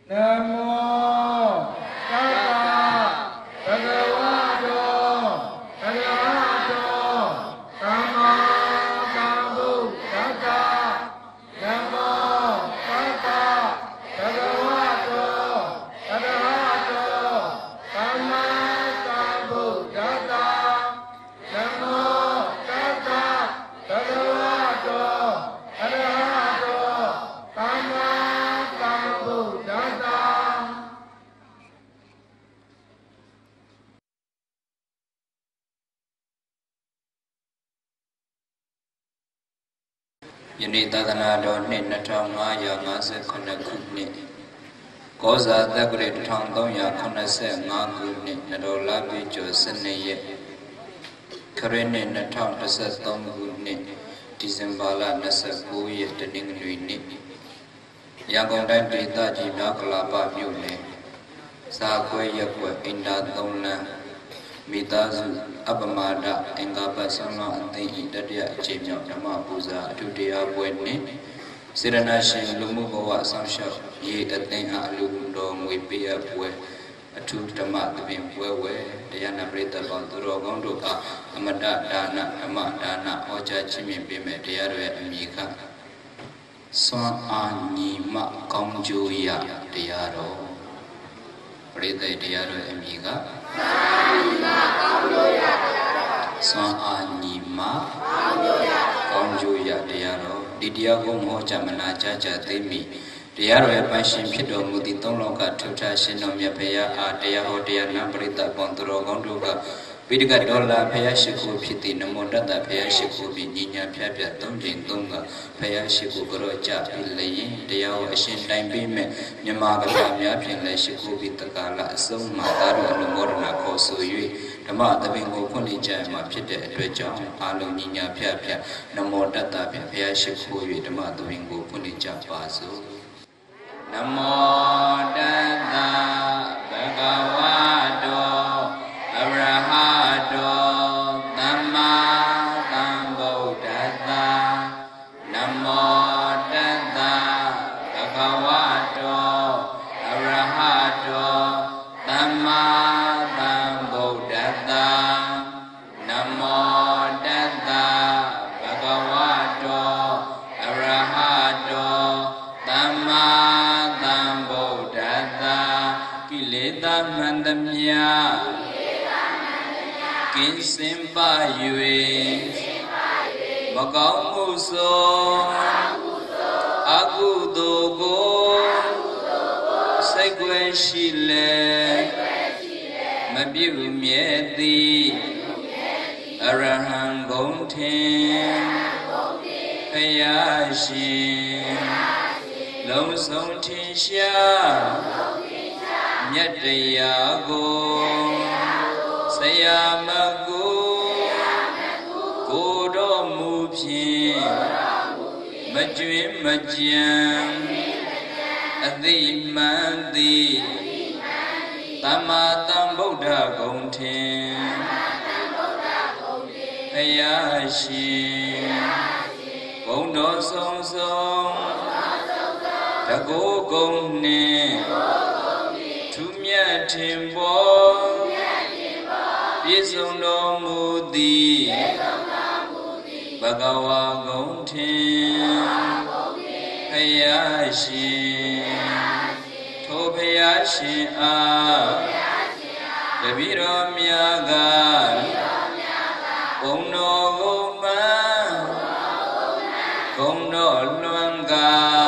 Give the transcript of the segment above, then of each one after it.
ယနေ့သာသနာတော်နှစ်2550ခုနှစ်ကောဇာတက္ကရာ1385ခုနှစ်နတော်လပြည့်ကျော်12ရက်ခရစ်နှစ်2013ခုနှစ်ဒီဇင်ဘာလ29ရက်တနင်္ဂနွေနေ့ရန်ကုန်တိုင်းဒေသကြီးမြောက်ကလာပမြို့နယ်စာခွဲရပ်ကွက်အင်တာ3လမ်းမိသားစုအပမာဒအင်္ဂါပတ်ဆောင်းလောင်းအသိဤတတိယအချိန်မြောက်ဓမ္မပူဇာအထုတရားပွဲနှင့်စေရနာရှင်လူမှုဘဝဆောင်းလျှောက်ရေအသိအားအလူတော်ငွေပေးအပ်ပွဲအထုဓမ္မသဘင်ပွဲဝဲတရားနာပရိသတ်ပေါင်းသူတော်ကောင်းတို့အားအမတဒါနဓမ္မဒါနဟောကြားခြင်းဖြင့်ပေးမဲ့တရားတော်ရဲ့အမိကစွမ်းအားညီမကောင်းကျိုးရတရားတော်ပရိသတ်တရားတော်ရဲ့အမိကစွမ်းအားညီမကောင်းကျိုးရတရားတော်ဒီတရားကိုဟောကြားမနာကြကြသိမိတရားတော်ရဲ့ပိုင်ရှင်ဖြစ်တော်မူသည့်သုံးလောကထုထားရှင်တော်မြတ်ဖရာအားတရားဟောတရားနာပရိသတ်ပေါင်းသူတော်ကောင်းတို့ကပိဋကဒေါ်လာဖရာရှိခိုးဖြစ်သည့်နမောတတဖရာရှိခိုးပြီးညီညာဖြတ်ဖြတ်သုံးချိန်သုံးကဖရာရှိခိုးကြောကြပြီးလျင်တရားဟောအရှင်တိုင်ပေးမဲ့မြမကဗျာများဖြင့်လည်းရှိခိုးပြီးတက္ကလာအစုံမှာသာတော်အနုမောဒနာခေါ်ဆို၍ဓမ္မသဘင်ကိုဖွင့်လှစ်ကြရမှာဖြစ်တဲ့အတွက်ကြောင့်အာလုံးညီညာဖြတ်ဖြတ်နမောတတဖြင့်ဖရာရှိခိုး၍ဓမ္မသဘင်ကိုဖွင့်လှစ်ကြပါစို့နမောတတဘဂဝါတောအရဟတောသမ္မာသမ္ဗုဒ္ဓတ္တနမောတတဘဂဝါတောအရဟတောသမ္မာသမ္ဗုဒ္ဓတ္တနမောတတဘဂဝါတောအရဟတောသမ္မာသမ္ဗုဒ္ဓတ္တကိလေသာမှန်သမျှကင်းစင်ပါ၍မကောင်းမှုသောအကုသိုလ်ကိုစိတ်ွယ်ရှိလေမပြုမြဲသည်အရဟံဂုဏ်ထင်ဖယားရှင်လုံးစုံထင်ရှားမြတ်တရားကိုဆရာမကိုတော်မူဖြင့်မကျွင်းမကြံအသိမှန်သည်သမ္မာသမ္ဗုဒ္ဓဂုဏ်ထင်ဖယားရှင်ဘုံတော်ဆုံးဆုံးတကောဂုဏ်နှင့်ထူးမြတ်ထင်ပေါ်ပြည့်စုံတော်မူသည်ဘဂဝါဂုဏ်ထင်ဖယားရှင်ထိုဖယားရှင်အားတပည့်တော်များကဘုံတော်ကိုမှန်ဂုဏ်တော်လွန်က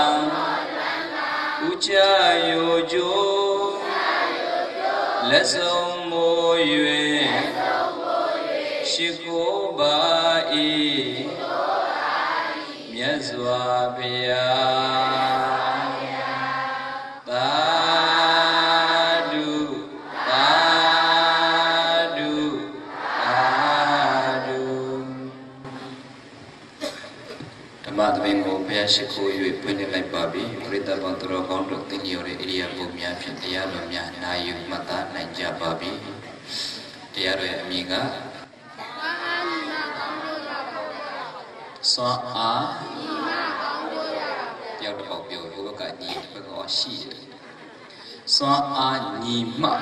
ဥချယောကျိုးလက်ဆုံးမိုး၍ရှိခိုးပါ၏မြတ်စွာဘုရားသာဓုသာဓုသာဓုဓမ္မသဘင်ကိုဘုရားရှိခိုး၍ဖွင့်လှစ်လိုက်ပါပြီပရိသတ်ပေါင်းသူတော်ကောင်းတို့သိလျော်တဲ့ဣရိယာပုများဖြင့်တရားတော်များနာယူမှတ်သားနိုင်ကြပါပြီတရားတော်ရဲ့အမည်ကစွမ်းအားတယောက်တစ်ပေါက်ပြောဘုဘကညီတစ်ဘက်ကရှိတယ် xoa a nhì mạ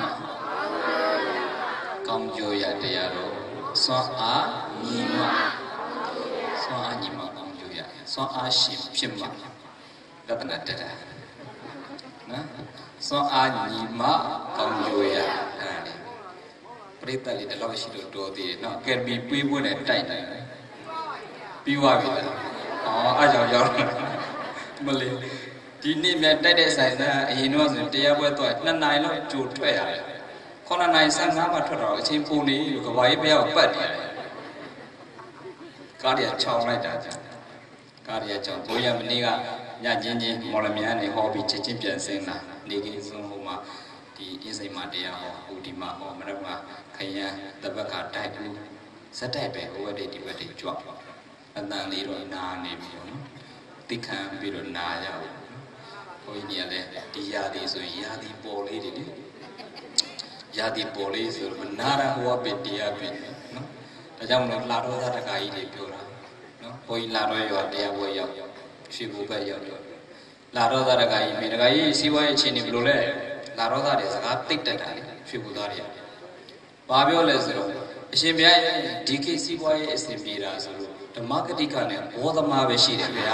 công vô yaတရားတော်xoa a nhì mạ xoa a nhì mạ công vô ya xoa aရှင်ဖြစ်မှာလက္ခဏာတက်တာနော်xoa a nhì mạ công vô yaအဲ့ဒါလေပရိသတ်လေးဒီလောက်ရှိလို့တော်သေးတယ်နော်ကယ်ဘီပေးဖို့နဲ့တိုက်တယ်ပြီးသွားပြီလားအားကြောင့်ရောက်မလေးဒီနေ့မြတ်တိုက်တဲ့ဆိုင်ကအရင်တော့ဆိုတရားပွဲတော့2နိုင်လောက်ကြိုထွက်ရတယ်9နိုင်15မှထွက်တော့အချင်းပုံနေလို့ကဘာကြီးဘယ်ရောက်ပတ်နေတယ်ကားရချောင်းလိုက်တာကြောင့်ကားရချောင်းဘိုးရမနေ့ကညချင်းချင်းမော်လမြိုင်နေဟောပြီးချက်ချင်းပြန်ဆင်းလာနေကင်းစုံဟိုမှာဒီအင်းစိန်မှာတရားဟောဟိုဒီမှာဟောမရမခရမ်းတပတ်ကတိုက်ဘူးဇက်တိုက်ပဲဟိုဝက်တွေဒီဝက်တွေကြွအတန်လေးတော့နာနေပြီနော်တိခံပြီးတော့နာရအောင်ဘုန်းကြီးကလည်းဒီရာသီဆိုရင်ရာသီပေါ်လေးတွေလေရာသီပေါ်လေးဆိုတော့နာရဟောပဲတရားပဲနော်ဒါကြောင့်မလို့လာတော်သားတခါကြီးတွေပြောတာနော်ဘုန်းကြီးလာတော်ရောတရားပွဲရောက်ရွှေဘုဘက်ရောက်လာတော်သားတခါကြီးမိတခါကြီးစီးပွားရေးအခြေအနေဘယ်လိုလဲလာတော်သားတွေစကားတိတ်တက်တာလေရွှေဘုသားတွေဘာပြောလဲဆိုတော့အရှင်ဘုရားဒီကိစီးပွားရေးအစဉ်ပြေတာဆိုလို့ဓမ္မဂတိကနဲ့ဘောဓမာပဲရှိတယ်ဗျာ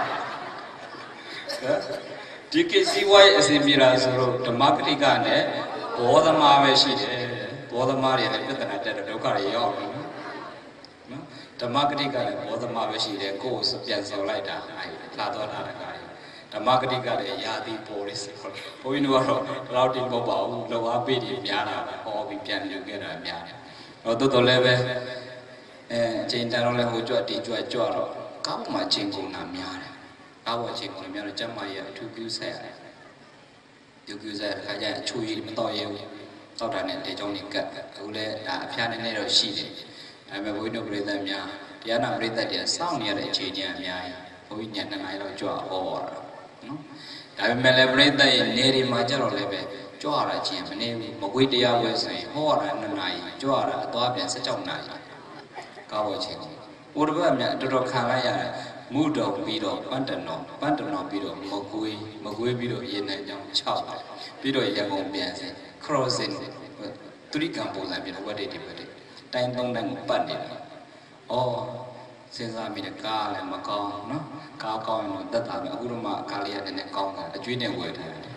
ဒီကိစီးပွားရေးအစဉ်ပြေတာဆိုလို့ဓမ္မဂတိကနဲ့ဘောဓမာပဲရှိတယ်ဘောဓမာတွေလည်းပြဿနာတက်တဲ့ဒုက္ခတွေရောက်တယ်နော်ဓမ္မဂတိကနဲ့ဘောဓမာပဲရှိတယ်ကိုယ်ကိုပြန်ဆောင်လိုက်တာလာတော့တာတကားဓမ္မဂတိကလည်းယာတိပေါ်လေးဆိုတော့ဘုန်းကြီးတို့ကတော့ဒီလောက်တိမဟုတ်ပါဘူးလောအားပေးတယ်များတာဟောပြီးပြန်ယူခဲ့တာများတယ်တော့တော်တော်လည်းပဲအချိန်တန်တော့လည်းဟိုကြွတီကြွတော့ကောင်းမှချိန်ကုန်တာများတယ်ကောင်းမှချိန်ကုန်များတော့ကျမရဲ့အထူးပြုဆက်ရတယ်ပြုဆက်ခါကျအချူကြီးမတော့ရဲဘူးတောက်တာနဲ့တေချောင်းကြီးကတ်အခုလည်းဒါအဖျားနည်းနည်းတော့ရှိတယ်ဒါပေမဲ့ဘုန်းကြီးတို့ပြည်သက်များတရားနာပြည်သက်တွေစောင့်နေရတဲ့အချိန်ကြီးအများကြီးဘုန်းကြီးည2 နာရီလောက်ကြွဟောတာနော်ဒါပေမဲ့လည်းပြည်သက်ရဲ့နေတွေမှာကြတော့လည်းပဲကြွရတာချင်းမနေဘူးမကွေးတရားပွဲဆိုရင်ဟောတာ2 နာရီကြွရတာအသွားပြန်16 နာရီကောင်းပါချင်းဘုရားမြတ်တော်တော်ခံလိုက်ရတယ်မူတော်ပြီးတော့ပန်းတနောပြီးတော့မကွေးပြီးတော့ရေနံကြောင်6ပြီးတော့ရန်ကုန်ပြန်စင် crossing သူရိကံပုံစံပြတော့ဝတ်တွေဒီဘက်တွေတိုင်း3တိုင်းကိုပတ်နေတာဩစဉ်းစားမိတယ်ကားလည်းမကောင်းနော်ကားကောင်းရင်တော့တက်တာပဲအခုတော့မှကားလေးကနည်းနည်းကောင်းတာအကျွေးနဲ့ဝယ်ထားတယ်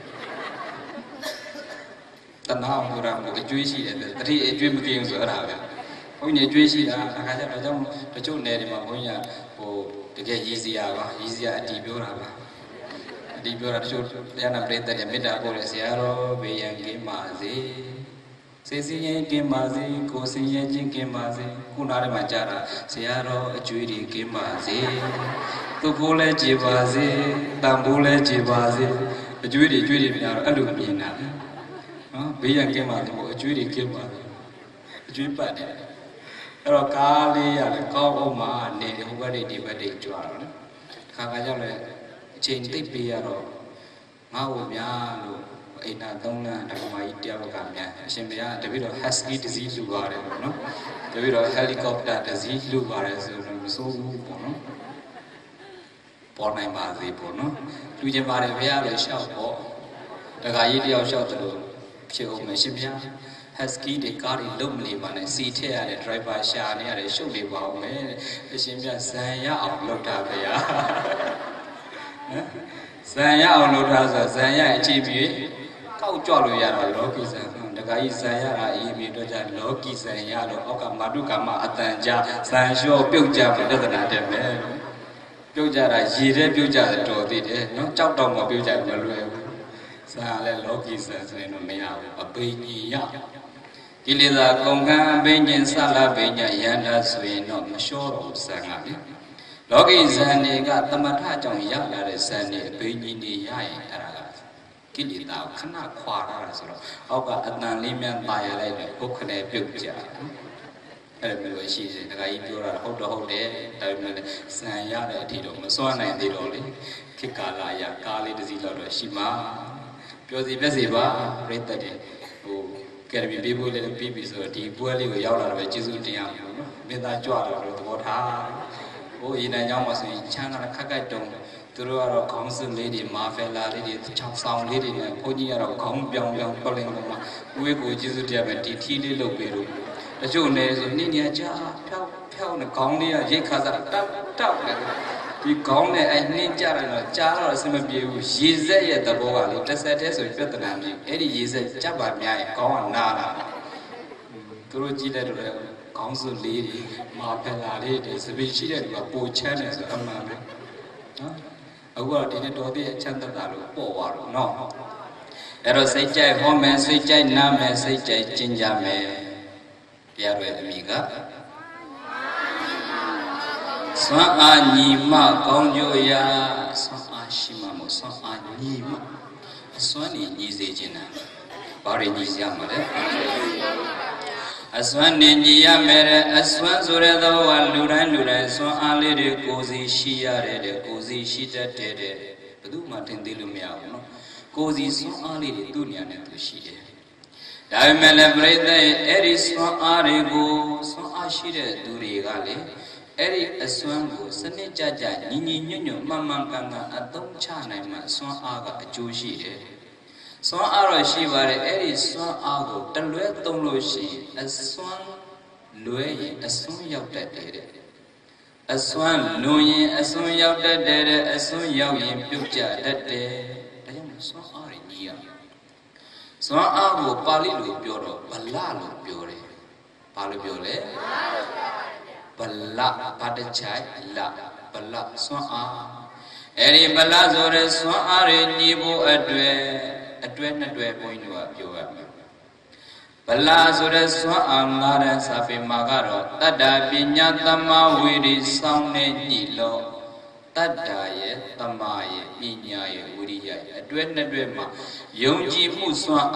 တနာဘုရားကအကျွေးရှိတယ်တတိအကျွေးမကင်းဆိုအဲ့ဒါပဲဘုန်းကြီးအကျွေးရှိတာအခါကျတော့တချို့နယ်တွေမှာဘုန်းကြီးကဟိုတကယ်ရည်စရာပါရည်စရာအတီးပြောတာပါအတီးပြောတာတချို့တရားနာပရိသတ်တွေမေတ္တာပို့တယ်ဆရာတော်ဘေးရန်ကင်းပါစေစေစင်းရင်ကင်းပါစေကိုစင်းရင်ချင်းကင်းပါစေခုနားထဲမှာကြားတာဆရာတော်အကျွေးတွေကင်းပါစေသူ့ဘိုးလည်းကြည်ပါစေတန်ဘိုးလည်းကြည်ပါစေအကျွေးတွေများတော့အဲ့လိုမြင်တာနော်ဘေးရန်ကင်းပါစေအကျွေးတွေကင်းပါစေအကျွေးပတ်တယ်အဲ့တော့ကားလေးရတယ်ကောင်းအောင်မှနေဟိုဘက်တွေဒီဘက်တွေကြွားတော့နော်ခါကြောင့်လည်းအချိန်သိပ်ပေးရတော့ငါ့ကိုများလို့အိမ်နာ3 လမ်းဓမ္မကြီးတယောက်ကများအရှင်ဘုရားတပည့်တော် husky တစ်စီးလှူပါတယ်ပေါ့နော်တပည့်တော် helicopter တစ်စီးလှူပါတယ်ဆိုတော့မစိုးဘူးပေါ့နော်ပေါ်နိုင်ပါစေပေါ့နော်လူချင်းပါတယ်ဘုရားလည်းရှောက်ပေါ့တခါကြီးတယောက်ရှောက်တယ်လို့ဖြစ်အောင်မယ်ရှင်ဘုရား husky တွေကားတွေလုံမနေပါနဲ့စီထည့်ရတဲ့ driver ရှာနေရတယ်ရှုပ်နေပါအောင်မယ်အရှင်ဘုရားဇံရအောင်လုပ်တာဘုရားနော်ဇံရအောင်လုပ်တာဆိုဇံရအချိန်ပြည့်ကောက်ကြွလို့ရတာလောကီဇံတခါကြီးဇံရတာအေးမြေတော့ကြလောကီဇံရတော့အောက်ကမာတုကာမအတန်ကြဇံလျှော့ပြုတ်ကြပြဿနာတက်မယ်ပြုတ်ကြတာရေထဲပြုတ်ကြတယ်တော်သေးတယ်နော်ကြောက်တော့မပြုတ်ကြမလွယ်ဘူးဇံလည်းလောကီဇံဆိုရင်တော့မရဘူးအပိညာယကိလေသာကုန်ခံအပိညာဆလာပိညာယန္တာဆိုရင်တော့မလျှောတော့ဇံကလေလောကီဇံတွေကသမထကြောင့်ရလာတဲ့ဇံတွေအပိညာတွေရရင်အဲ့ဒါကိလေသာခဏခွာရတာဆိုတော့အောက်ကအတန်လေးများตายရလိုက်တယ်ပုတ်ခနဲ့ပြုတ်ကြအဲ့လိုမျိုးရှိတယ်တခါကြီးပြောတာဟုတ်တယ်ဒါပေမဲ့ဇံရတဲ့အထိတော့မစွမ်းနိုင်သေးတော့လေခေတ်ကာလအရကားလေးတစ်စီးလောက်တော့ရှိမှာပြောစီပြက်စီပါပြိတ္တတွေဟိုကယ်ရီပေးဖို့လည်းပြီးပြီဆိုတော့ဒီပွဲလေးကိုရောက်လာတော့ပဲကျေးဇူးတင်ရမှာနော်မင်းသားကြွတာတော့သဘောထားဟိုရေနံကြောင်းမှာဆိုရင်ချမ်းသာခက်ခက်တုံ Turu aro council lady, mafia lady, chop sound lady, pony aro come young calling them. We go Jesus Jam, Titi Lopero. The June is Ninia Pound, the county, a Jakaza, tap. The county and Ninja and Chara Simabu, she's there at the Boa, the Satis of Vietnam, Eddie is a Jabba, gone Nana. Turu Gila, council lady, mafia lady, so we cheated about poor channels. Over the Dodi Chantalu, poor, no. Erosai, home, switch, name, switch, Jinjame, Piare Amiga. Swan Nima, Conjoya, Swan Shimamo, Swan Nima. Swani is a Jina. Barin is Yamade. Aswan Ninja Mere, Aswan Zoredo, Luran, Swan Ali, the Cozy Shia, the Cozy Shita Tede, Padu Martin Dilumia, Cozy Swan Ali, the Dunia, and the Shide. Diamelabrate the Eris Swan Arigo, Swan Ashide, Durigali, Eri Aswango, Sane Jaja, Nini, Mamanganga, Adom Chana, Swan Aga, Joshide. So our Shiva, Eri Swan Ago, the Luet Toloshi, a swan Lue, a swan yacht dead. A swan Louis, a swan yacht dead, a swan yawi, Puja that day. I am so Arinia. Swan Ago, Palilu Pioro, Balalo Piore, Palibiole, Bala, Padachai, La, Bala, Swan A. Eri Balazore, Swan Ari, Nibo, Adre. A 22 point of your Palazura Swangara Safi Magaro, Tada Pinyatama Wiri Sound Nilo, Tadaye, Tamaye, Pinyaye, Uriya, a 22 Yonji Muswa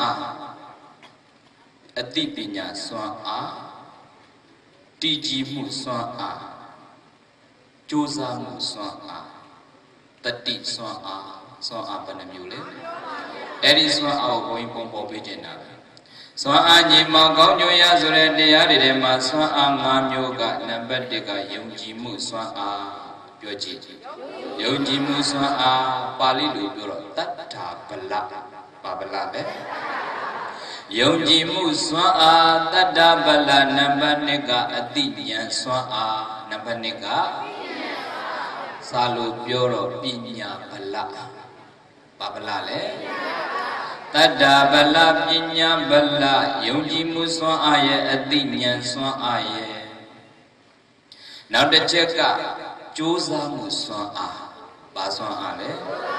a Tipinya Swa Tiji Muswa Josa Muswa Tati Swa Panamule. Eris one out going Pompo Pijana. So I Magao Yazure de Adema, so I'm Yoga, Nabatica, Yonji Muswa, Yoji. Yonji Muswa, Palilu, Tata, Bala, Babala. Yonji Muswa, Tata, Bala, Nabanica, Adidian Swa, Nabanica, Salu, Bureau, Pinya, Bala, Babalale. Tada bala pinya bala yonji muswa aye adinyan swa aye. Now the cheka chosa muswa baswa ale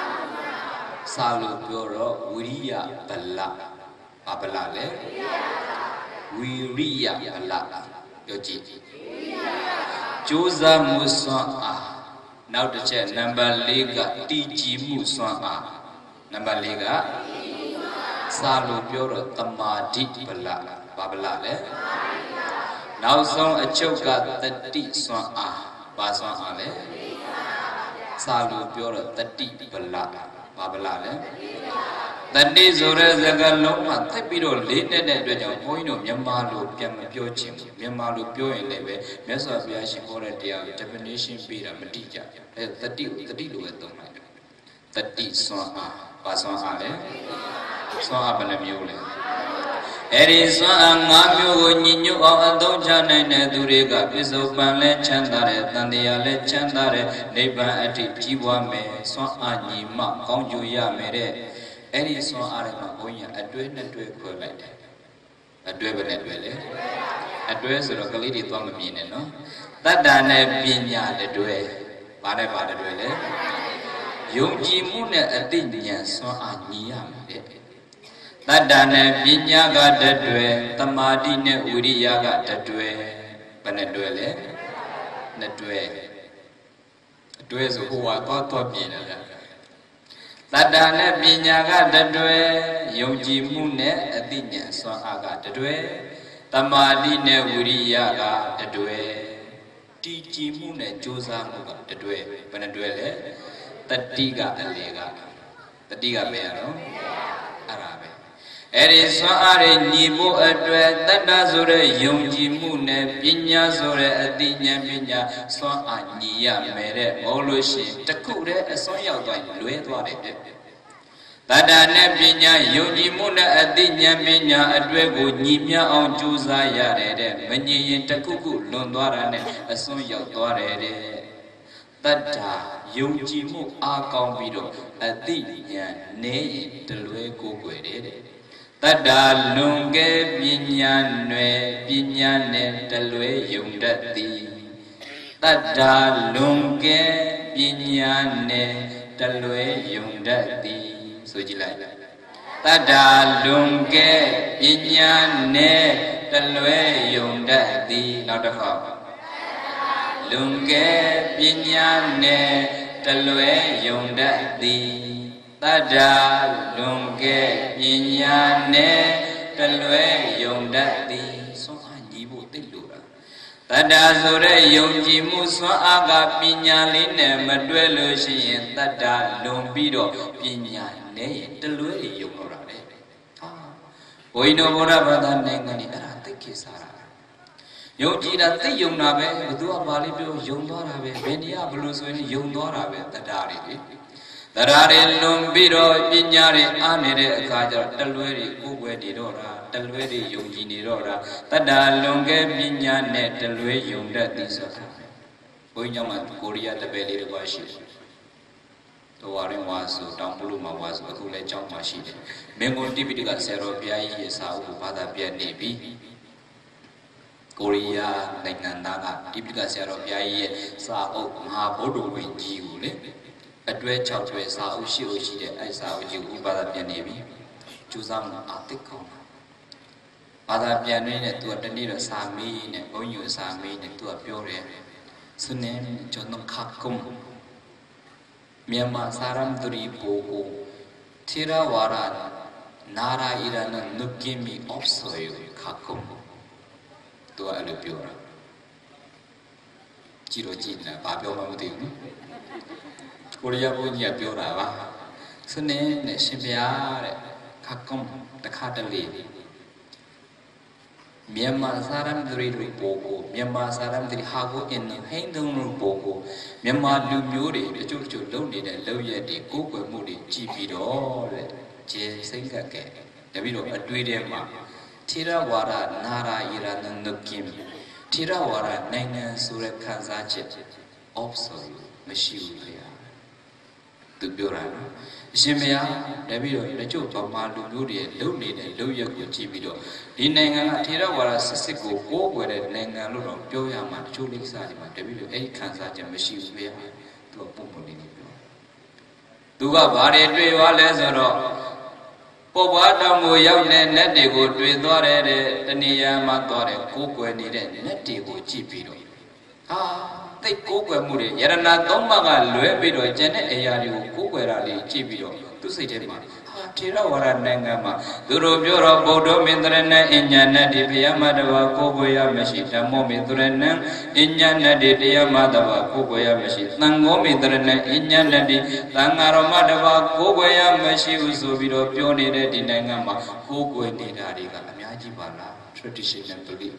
salu pyoro wiriya bala babalale wiriya bala yoji chosa muswa now the check number lega tiji muswa number lega Salu Pure Tamadi Bala Babala. Now song a choka the tea swan Baswan Ale Salu Pure the tea Bala Babala. The days or as a galoma, Tapiro late at the point of Yamalu Piamapio Chim, Yamalu Pio in Leve, Mesa Biashi for a dear definition Pira Matija, the deal with the night. The tea swan Baswan Ale. So Abanamule. Eris Mamu, Ninu, or Dojana, Neduriga, Pisopan Chandare, Tandia Chandare, Neighbor at Tiwame, so Anima, Conjuya Mere, Eris Arama, Oya, a dwell and dwell like a dwell at Welle. A dress or a lady Tomamina, no? That Dana Pinya, the dwell, whatever the dwell. Yonji Muna, a dinner, so Aniam. Tadane Binyaga Dadwe, Tamadine Uriyaga Dadwe, Panadwele, Nadwe. Dwes who are caught up in it. Tadane Binyaga Dadwe, Yonji Mune, Adinya, so Aga Dadwe, Tamadine Uriyaga Dadwe, Tiji Mune, Josa Muga Dadwe, Panadwele, Tadiga Alega, Tadiga Mero, Arabe. Eriswa are nibo adwe tata sore yonji mune pinya sore adinya pinya swa aniya mere moloshi takure aswa yaudwa lue dware tata ne pinya yonji mune adinya pinya adwe go nyimya on juza yare de manyi takuku londwara ne aswa yaudware de tata yonji mu akong bido adinya ne telue go gwere Tada lunge binyanwe binyane talwe yundati Tada lunge binyane talwe yundati Sujilai Tada lunge binyane talwe yundati Naudakha Lunge binyane talwe yundati Tada lunge binyane talwe yondati so anji bo tilura Tada sore yonji mu so aga binyali ne madwe lo shi yin tada lung pi do binyane talwe yondora de Boino bora bada nenga ni ara tikki sara Yonji da ti yondna be badu ba li pyo yondora be beniya blu so yin yondora be tada ri Tarare lumbiro pinyare anere akaja talweri kubwe dirora talweri yonji dirora tada lunge pinyane talwe yonda tisaka Boinyama Korea tabeli de bashi to warin wasu tampulu ma wasu akule chong ma shi de mengon tipidika sero pyai ye sa u bada pya ne bi Koreaနိုင်ငံသားက tipidika sero pyai ye sa u mha bodo win ji u le Adwe chao chwe sa u shi de ai sa u ji u bada pyan ne bi chu sa ma a tik kaung bada pyan ne tu ta ni ro sa mi ne bong yu sa mi ne tu pyo de sune cho no khak kum Myanmar saram duri bo ko Theravada nara irana nukimi opsoyu khak kum tu a lo pyo ra ji ro ji na ba pyo ma ma ti bu Korea bố nhẹ biểu ra ba, cho nên để xem bia đấy, các công tất cả đều đi. Myanmar saram dari rupogo, Myanmar saram dari hago in hành động rupogo, Myanmar lưu miêu đấy, để chút chút lâu đi để lâu giờ để cố quay mua để chi phí đó đấy, chế sinh cả cái, để biết được đuôi đêm mà, Theravada nara irana nukim, Theravada nành surat khanza chết, opsoi, meshiu phải tự biểu ra xem mẹ để biết rồi để chụp vào mà lúc đi lâu này để lâu giờ của chị biết rồi đi này ngang thì đó gọi là sức của cố của để này ngang lúc đó biểu ya mà chú lịch sử mà để biết rồi ấy khán giả chỉ mới siêu về tôi bung một đi tôi gặp bà đểတွေ့vào lẽ rồi đó bộ ba trong người yêu nên nét để củaတွေ့đó để anh em mà đó để cố của này để nét để của chị biết rồi Tây cố quay mua đấy, giờ là tóm mà cái lưỡi bị rồi trên này ai đi cố quay ra đi chỉ bị rồi, tôi thấy thế mà, thì ra vào này mà, tôi rồi biết rồi, bộ đồ mình tôi này India này đi bây mà đâu cố quay ra mà chỉ làm mồm mình tôi này India này đi bây mà đâu cố quay ra mà chỉ, tăng ngô mình tôi này India này đi, tăng ngaro mà đâu cố quay ra mà chỉ uso bị rồi, pion này đi này mà cố quay đi ra đi cả, nhà chỉ bảo là traditional belief.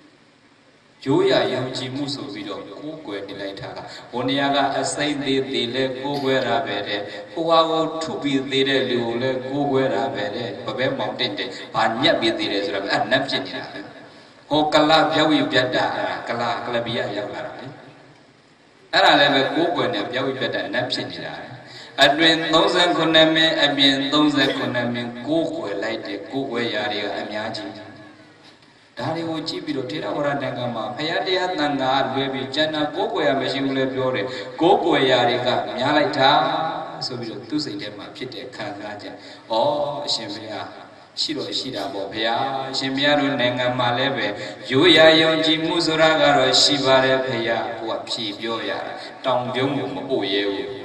Chú ya yêu chi mu so bi do ko kwe ni lai tha ka onia ga asai de de le ko kwe ra be de ko wa ko thu bi de de lu le ko kwe ra be de ba be maung tin de ba nyat bi de de so da a nap phit ni da ko kala phyaw yu pyat da kala bi ya yauk la da le a da le be ko kwe ne phyaw yu pyat da nap phit ni da Adwin 39 min abin 39 min ko kwe lai de ko kwe ya de a mya ji Dari uji bido tidak orang dengar mah, payah dia tangga lebih jana koko ya mesti mulai biore, koko ya reka nyalai ta, so bido tu sahaja mah kita kagak oh sembilan, sida bo payah, sembilan dengar mah lebe, juya yang jimu suragaro sibare payah buat si bioya, tang biung mu boye,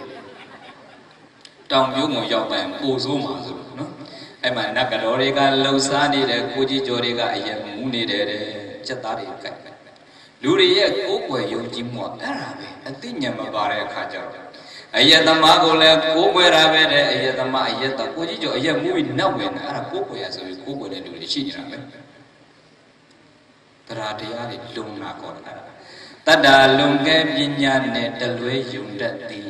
tang biung mu jauh bang uzu masuk, no. Em mà nãy cái đó đi cái lâu xa đi để cô chỉ cho đi cái gì muốn đi để chất ta đi cái lúc đi cố quay dùng chim mọt á ra về anh tin nhầm mà bà đây khai cho အယက်သမားကိုလည်းကိုးကွယ်တာပဲတဲ့အယက်သမားအယက်တော့ကိုကြီးကျော်အယက်မူပြီးနောက်ဝင်တာအဲ့ဒါကိုးကွယ်ရဆိုပြီးကိုးကွယ်တဲ့လူတွေရှိနေတာပဲတရားတရားတွေလုံလာခေါ်တာတတ္တာလုံကဲပညာနဲ့တလွဲယုံတတ်သည်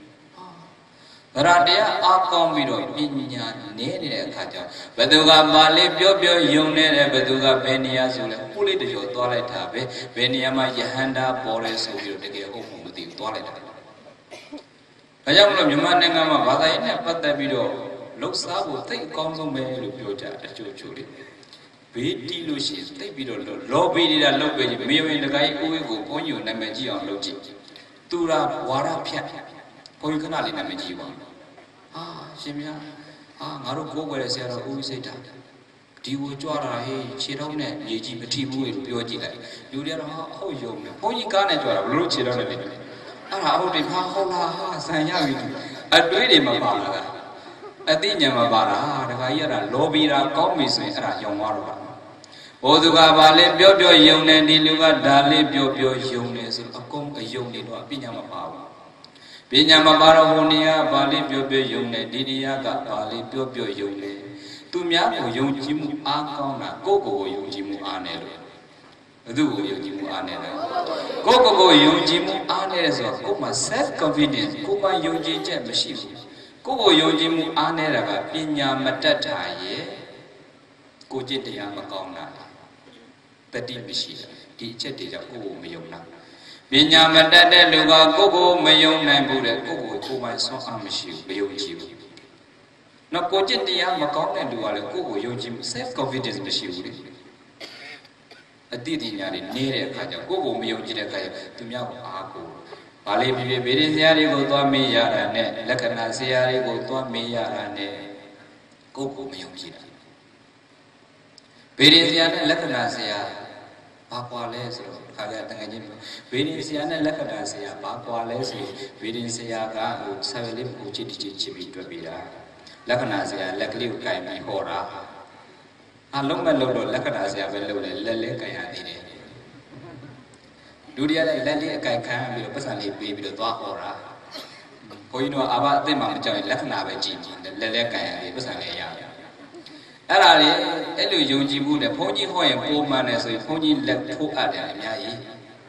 တရားတရားအားကောင်းပြီးတော့ပညာနည်းနေတဲ့အခါကျဘယ်သူကပါဠိပြောယုံနေတယ်ဘယ်သူကဘယ်နေရာဆိုလဲပို့လေးတကြောသွားလိုက်တာပဲဘယ်နေရာမှာယဟန္တာပေါ်လဲဆိုပြီးတော့တကယ်ဟုတ်မှမသိဘူးသွားလိုက်တာဒါကြောင့်မလို့မြန်မာနိုင်ငံမှာဘာသာရေးနဲ့ပတ်သက်ပြီးတော့လှုပ်ရှားဖို့သိအကောင်းဆုံးပဲလို့ပြောကြအချို့လေးဘေးတီးလို့ရှိရင်သိပြီးတော့လောဘီနေတာလှုပ်ပဲကြီးမေယဝင်တကိုင်းကိုဝေးကိုဘုန်းကြီးကိုနာမည်ကြီးအောင်လုပ်ကြည့်သူရာဝါရဖြတ်ဘုန်းကြီးခဏလေးနာမည်ကြီးပါရှင်များငါတို့ကိုးကွယ်တဲ့ဆရာတော်ဦးဝိစိတ်တာဒီကိုကြွတာဟေးခြေထောက်နဲ့မြေကြီးမထိဘူးလို့ပြောကြည့်လိုက်လူတွေကတော့ဟုတ်ယုံတယ်ဘုန်းကြီးကားနဲ့ကြွတာဘလို့ခြေထောက်နဲ့နေအဲ့ဒါဟုတ်တယ်ဟုတ်လားဆန်ရပြီအတွေးတွေမပါလားအသိဉာဏ်မပါလားတခါကြီးအဲ့ဒါလောဘီတာကောင်းပြီဆိုရင်အဲ့ဒါယုံသွားတော့တာဘိုးသူကဘာလဲပြောယုံတယ်ဒီလူကဒါလေးပြောယုံတယ်ဆိုအကုန်အယုံနေတော့ပညာမပါဘူးပညာမပါတော့ဟိုနေရာဘာလေးပြောယုံတယ်ဒီနေရာကဘာလေးပြောယုံတယ်သူများကိုယုံကြည်မှုအားကောင်းတာကိုယ့်ကိုယ်ကိုယုံကြည်မှုအားနေလို့ဘယ်သူကိုယုံကြည်မှုအားနေလဲကိုယ့်ကိုယ်ကိုယုံကြည်မှုအားနေတယ်ဆိုတော့ကိုယ်မှာ self confidence ကိုယ်မှာယုံကြည်ချက်မရှိဘူးကိုယ့်ကိုယုံကြည်မှုအားနေတာကပညာမတတ်တာရဲ့ကိုจิตတရားမကောင်းတာတတိမရှိတာဒီအချက်တွေကြောင့်ကိုယ်ကိုမယုံတာပညာမတတ်တဲ့လူကကိုယ်ကိုမယုံနိုင်ဘူးတဲ့ကိုယ်ကိုယ်ပိုင်ဆွမ်းအားမရှိဘူးမယုံကြည်ဘူးနော်ကိုจิตတရားမကောင်းတဲ့လူကလည်းကိုယ်ကိုယုံကြည်မှု self confidence မရှိဘူးလေအတိအညာတွေနေတဲ့အခါကျကိုယ်ကိုမယုံကြည်တဲ့အခါကျသူများကိုအားကိုဘာလေးပြပြဗေဒင်ဆရာတွေကိုသွားမေးရတာနဲ့လက္ခဏာဆရာတွေကိုသွားမေးရတာနဲ့ကိုယ်ကိုမယုံကြည်တာဗေဒင်ဆရာနဲ့လက္ခဏာဆရာဘာကွာလဲဆိုတော့ခါကြတငယ်ချင်းဗေဒင်ဆရာနဲ့လက္ခဏာဆရာဘာကွာလဲဆိုဗေဒင်ဆရာကဟိုဆာဝဲလေးကိုချစ်ပြီးတွေ့ပြီးတာလက္ခဏာဆရာလက်ကလေးကိုကင်ပြီးဟောတာအလုံးမဲ့လို့တော့လက္ခဏာဆရာပဲလုပ်လဲလက်လဲကင်ရသေးတယ်လူတွေကလည်းလက်လေးအကင်ခံပြီးတော့ပတ်စံလေးပေးပြီးတော့သွားဟောတာဘုန်းကြီးတို့အာဘအသိမှမကြောက်ရင်လက္ခဏာပဲကြည့်လက်လဲကင်ရပြီးပတ်စံလေးရအဲ့ဒါလေအဲ့လိုယုံကြည်မှုနဲ့ဘုန်းကြီးဟောရင်ပုံမှန်တယ်ဆိုရင်ဘုန်းကြီးလက်ထိုးအပ်တယ်အများကြီး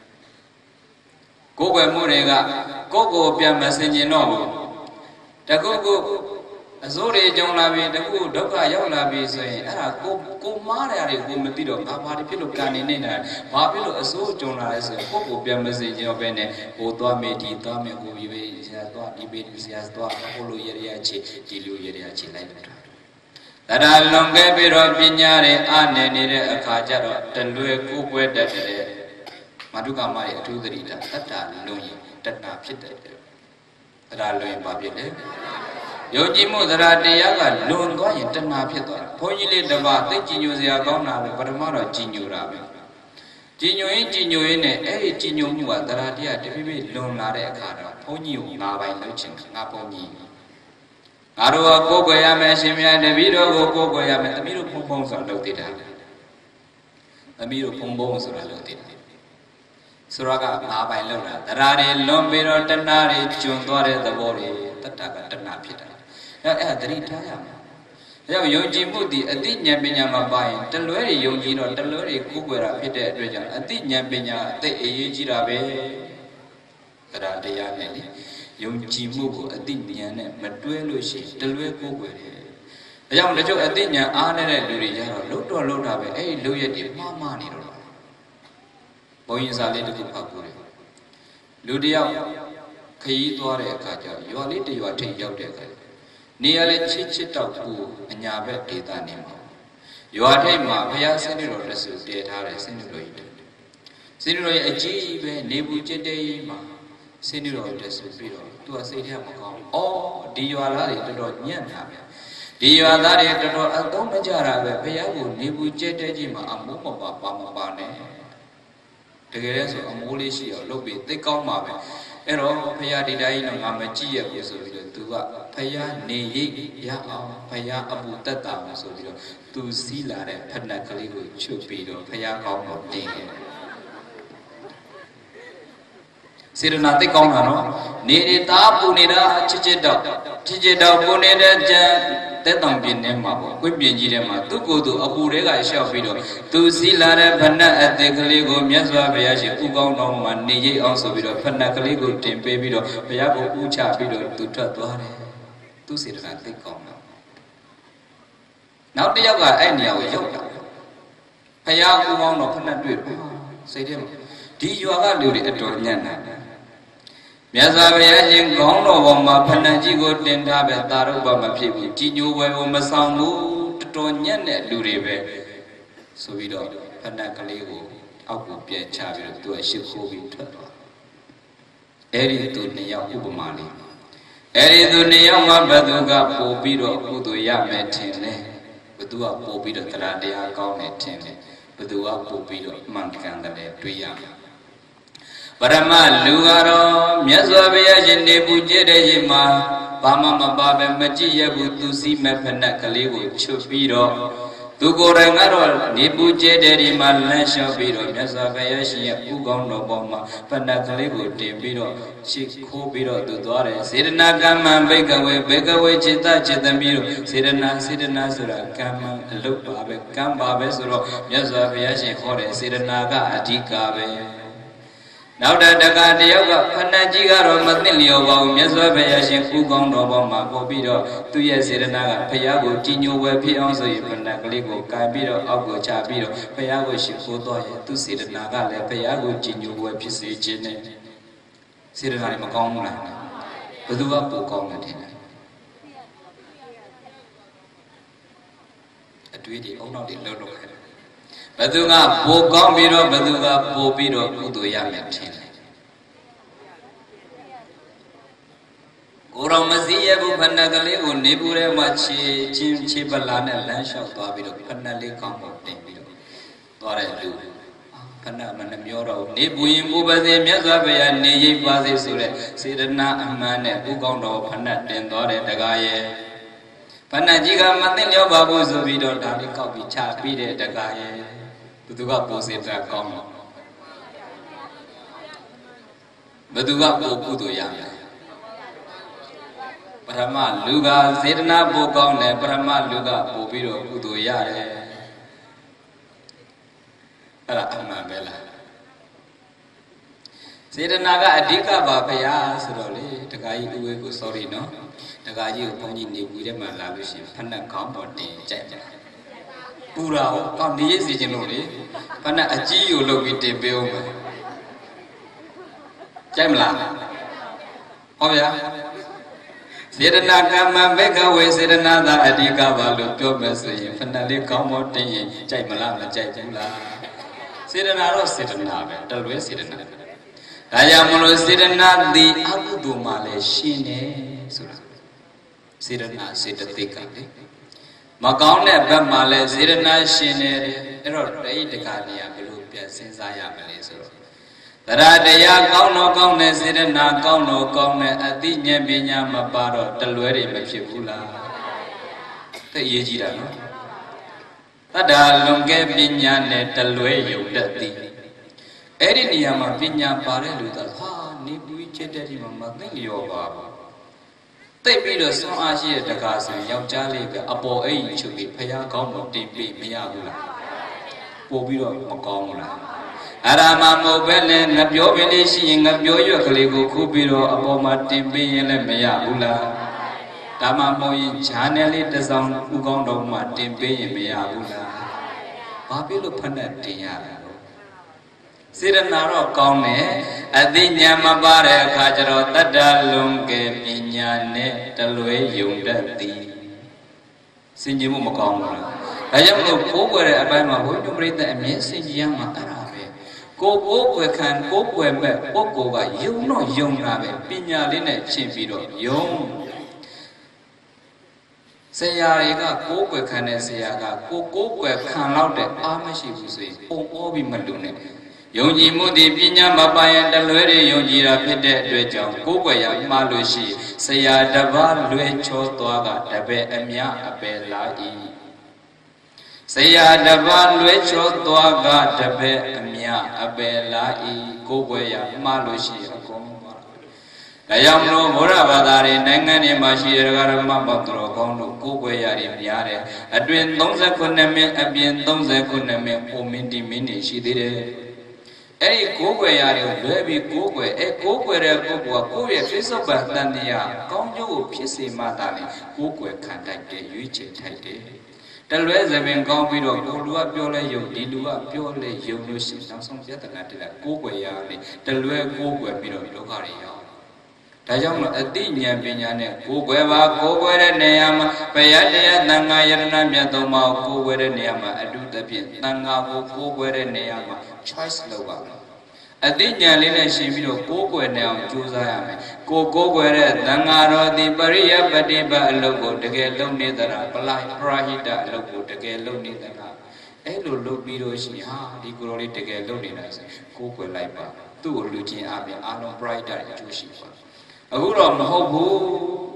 ကိုယ်ွယ်မှုတွေကကိုယ့်ကိုပြန်မစင်ကျင်တော့ဘူးတကုတ်ကိုအစိုးတွေကြုံလာပြီတခုဒုက္ခရောက်လာပြီဆိုရင်အဲ့ဒါကိုမားတယ်တွေကိုမသိတော့ဘာတွေဖြစ်လို့ကန်နေနေတာဘာဖြစ်လို့အစိုးကြုံလာလဲဆိုရင်ကိုပြန်မစင်ကျင်တော့ပဲနဲ့ဟိုသွားမေးဒီသွားမေးကိုပြီးပဲဆရာသွားဒီပေးဆရာသွားဟိုလိုရရချေဒီလိုရရချေလိုက်လို့တရားလွန်ခဲ့ပြီးတော့ပညာတွေအားနေနေတဲ့အခါကျတော့တလွယ်ကိုပွဲတတ်တဲ့မတုကမရဲ့အထူးသတိတတ္တလွန်ရင်တဏှာဖြစ်တယ်တရားလွန်ရင်ဘာဖြစ်လဲယုံကြည်မှုတရားတရားကလွန်သွားရင်တဏှာဖြစ်သွားတယ်ဘုန်းကြီးလေးတစ်ပါးသိကြည်ညိုစရာကောင်းတာပဲပထမတော့ကြည်ညိုတာပဲကြည်ညိုရင်နဲ့အဲ့ဒီကြည်ညိုမှုကတရားတရားတဖြည်းဖြည်းလွန်လာတဲ့အခါတော့ဘုန်းကြီးကို၅ပိုင်းလုပ်ချင်ငါဘုန်းကြီးငါတို့ကကိုယ်ွယ်ရမယ်ရှင်မြတ်တပည့်တော်ကိုကိုယ်ွယ်ရမယ်သမီးတို့ဖုံဆိုတာလုပ်သေးတာသမီးတို့ဖုံဆိုတာလုပ်သေးတယ်ဆိုတော့က၅ပိုင်းလောက်တာတရားတွေလွန်ပြီးတော့တဏှာတွေကျွံသွားတဲ့သဘောတွေတတ္တကတဏှာဖြစ်တာအဲ့ဒါသတိထားရမယ်ဒါကြောင့်ယုံကြည်မှုဒီအသိဉာဏ်ပညာမှာပါရင်တလွဲတွေယုံကြည်တော့တလွဲတွေကိုယ်ွယ်တာဖြစ်တဲ့အတွက်ကြောင့်အသိဉာဏ်ပညာအသိအရေးကြီးတာပဲတရားတရားနဲ့လေယုံကြည်မှုကိုအသိဉာဏ်နဲ့မတွဲလို့ရှိရင်တလွဲကိုယ်ွယ်တယ်ဒါကြောင့်တချို့အသိဉာဏ်အားနေတဲ့လူတွေကြတော့လှုပ်တာပဲအဲ့ဒီလှုပ်ရက်တွေမှားနေတော့ဘုန်းကြီးစာလေးတစ်ခုဖတ်ဖို့လေလူတယောက်ခရီးသွားတဲ့အခါကျရွာလေးတရွာထိပ်ရောက်တဲ့အခါနေရာလေးချစ်တောက်ကူအညာဘက်ဒေသနေမှာရွာထိပ်မှာဘုရားဆင်းရဲတော်တဆူတည်ထားတယ်ဆင်းရဲတော်ကြီးဆင်းရဲတော်ရဲ့အကြီးကြီးပဲနေပူကျတဲ့ကြီးမှာဆင်းရဲတော်တဆူပြီးတော့သူကစိတ်ထဲမကောင်းအော်ဒီရွာသားတွေတော်တော်ညံ့တာပဲဒီရွာသားတွေတော်တော်အသုံးမကျတာပဲဘုရားကိုနေပူကျတဲ့ကြီးမှာအမိုးမပါနဲ့တကယ်လဲဆိုအမိုးလေးရှိအောင်လုပ်ပြီးသိကောင်းပါပဲအဲ့တော့ဖရာဒီတိုင်းတော့ငါမကြည့်ရဘူးဆိုပြီးတော့သူကဖရာနေရိပ်ရအောင်ဖရာအပူတက်တာအောင်ဆိုပြီးတော့သူစီးလာတဲ့ဖက်နှက်ကလေးကိုချွတ်ပြီးတော့ဖရာကောင်းတော့တင်တယ် Sirana te kaung hano, nere ta punira chichedao punira jan te tampine mabo, kuipinjire ma, tu kudu apurega shapido, tu silare bana ate kaligo miaswa beyashi ukaung no man nije also bido, bana kaligo tempe bido, beyago ucha bido, tu tatuare, tu sirana te kaung. Now the yoga any hour yoga. Paya ukaung no bana duit, say them. Di yoga do it at Torniana. Miazavaya Gono Wama Panajigo Dentabe Tarubama people, Tiju Masamu, Tonian at Luribe. So we don't Panakalego, Abu Pia Chavi to a ship who we took. Eri to Nia Ubamali. Eri to Niama Baduga Pobido, Uduya Metine, Budua Pobido Tradia Gaunetine, Budua Pobido, Mankandale, Tuyam. Parama Lugaro, Miazavaya Jende Bujema, Pama Mababe Magia Butusi Mapanakaligo, Chupiro, Tugorangaro, Nibujede Malasha Biro, Miazavaya Shia Ugono Boma, Panakaligo, Tibiro, Chikobiro, Dudore, Sidanagama, Begaway, Chita, Chitamiro, Sidana Sura, Kama, Lupabe, Kamba Besuro, Miazavaya Shihore, Sidanaga, Atikabe. Now that the Gadiaga, Panajiga, Matilio, Miazavaya, Ugong, Nobama, Bobido, 2 years in Naga, Payago, Tinu, Pianzo, Panacaligo, Cabiro, Ago, Chabiro, Payago, Shifuto, to see the Naga, Payago, Tinu, Pisi, Gene, Sidana Macomla, Padua Pocom. A tweedy, oh no, the Lord of Heaven. Baduga, Bogomiro, Baduga, Bobido, Udoyamet. Uramazia, Bupanagale, Nibure, Machi, Jim Chibalana, Lansha, Babido, Panale, Combo, Tembido, Torelu, Panamanioro, Nibuim, Ubaze, Miazavaya, Nei, Bazi Sure, Sidana, Amane, Ugondo, Panat, and Dore, Dagaye. Panajiga, Matilio Babu Zovido, Dali Copy, Chapide, Dagaye. Baduga Posita Come Baduga Popudo Yama Brahma Luga, Zedna Bogone, Brahma Luga, Bobido, Udo Yare Aratama Bella Zednaga Adika Babaya, Sroli, the guy who was sorry, no? The guy you only knew William Lavish, Panacom or Day, Pura, on the easy generally, Pana Aji, you look at the bill. Jamla. Oh, yeah. Sidanaka, Vega, way, said another Adika, Valu, Gomez, finally come out, Jamala, Jamla. Sidanaro, Sidanabe, Dalway, Sidana. Ayamulo, Sidana, the Abu Male, Shine, Sidana, Sidatika. Macone, Bamale, Zirana, Shine, Error, Gania, Bilupia, since I am a laser. The Radea, Gauno, Gone, Zirana, Gauno, Gone, Adinia, Binya, Mabaro, Talweri, Mepula. The Yejirano. Tada, Longe, Binya, Talway, you dirty. Eriniama, Binya, Pareluda, ha, Nibu, Chetty, Matilio Baba. They beat us so as yet the castle, young Charlie, a boy age to be Paya Gomo, Dimpi, Miagula. Bobiro, Macomula. Arama Mobile, Nabio Village, Nabio Caligo, Kubiro, Aboma, Dimpi, and Miagula. Tamamoy, Chanelli, the sound Ugondo, Dimpi, and Miagula. Babilo Panatia. Sidanaro Kone, Adinya Mabare, Kajaro, Tadalunge, Minyane, Talway, Yundati. Sinjimu Macomra. I am no poor Abama, who to read the amazing young Arabe. Go can go where Boko, you know, young Rabe, Pinyalina, Chimpido, young. Sayariga, go where can Sayaga, go where can out the Amashi, who say, oh, Obi Madune. Yonji Mudi Pinya Babaya and the Lady Yonjira Pede Dwejam, Kubaya Malushi, Saya Dava Luecho Toaga, Abe Emia Abela E. Saya Dava Luecho Toaga, Abe Emia Abela E. Kubaya Malushi, Ayam no mora badari nengani mashi ergarama batro kondo kukwe yari miyare. Adwin dongsa kuneme abien dongsa kuneme omindi mini shidire. Eri kukwe yari lebi kukwe kukwe re kukwa kuye fiso batania kongju pisi matani kukwe kantate yuiche taite. Talwe zemen kongbido kulua piole yung dilua piole yung lusi langsung jata natila kukwe yari talwe kukwe bido lokari yao. Tajam ati nyampinyane kukwe ba kukwe re neyama payadaya tanga yarana myatoma kukwe re neyama adu tapi tanga kukwe re neyama choice loga ati nyalina shimbido kukwe neyam chusa yame kukwe re tanga roti pariya patiba logo tege loni dara palai prahita logo tege loni dara elo lobido shi ha di kuroli tege loni dara kukwe laipa tu luchin abe alon brighter chushi pa Aguro mahobu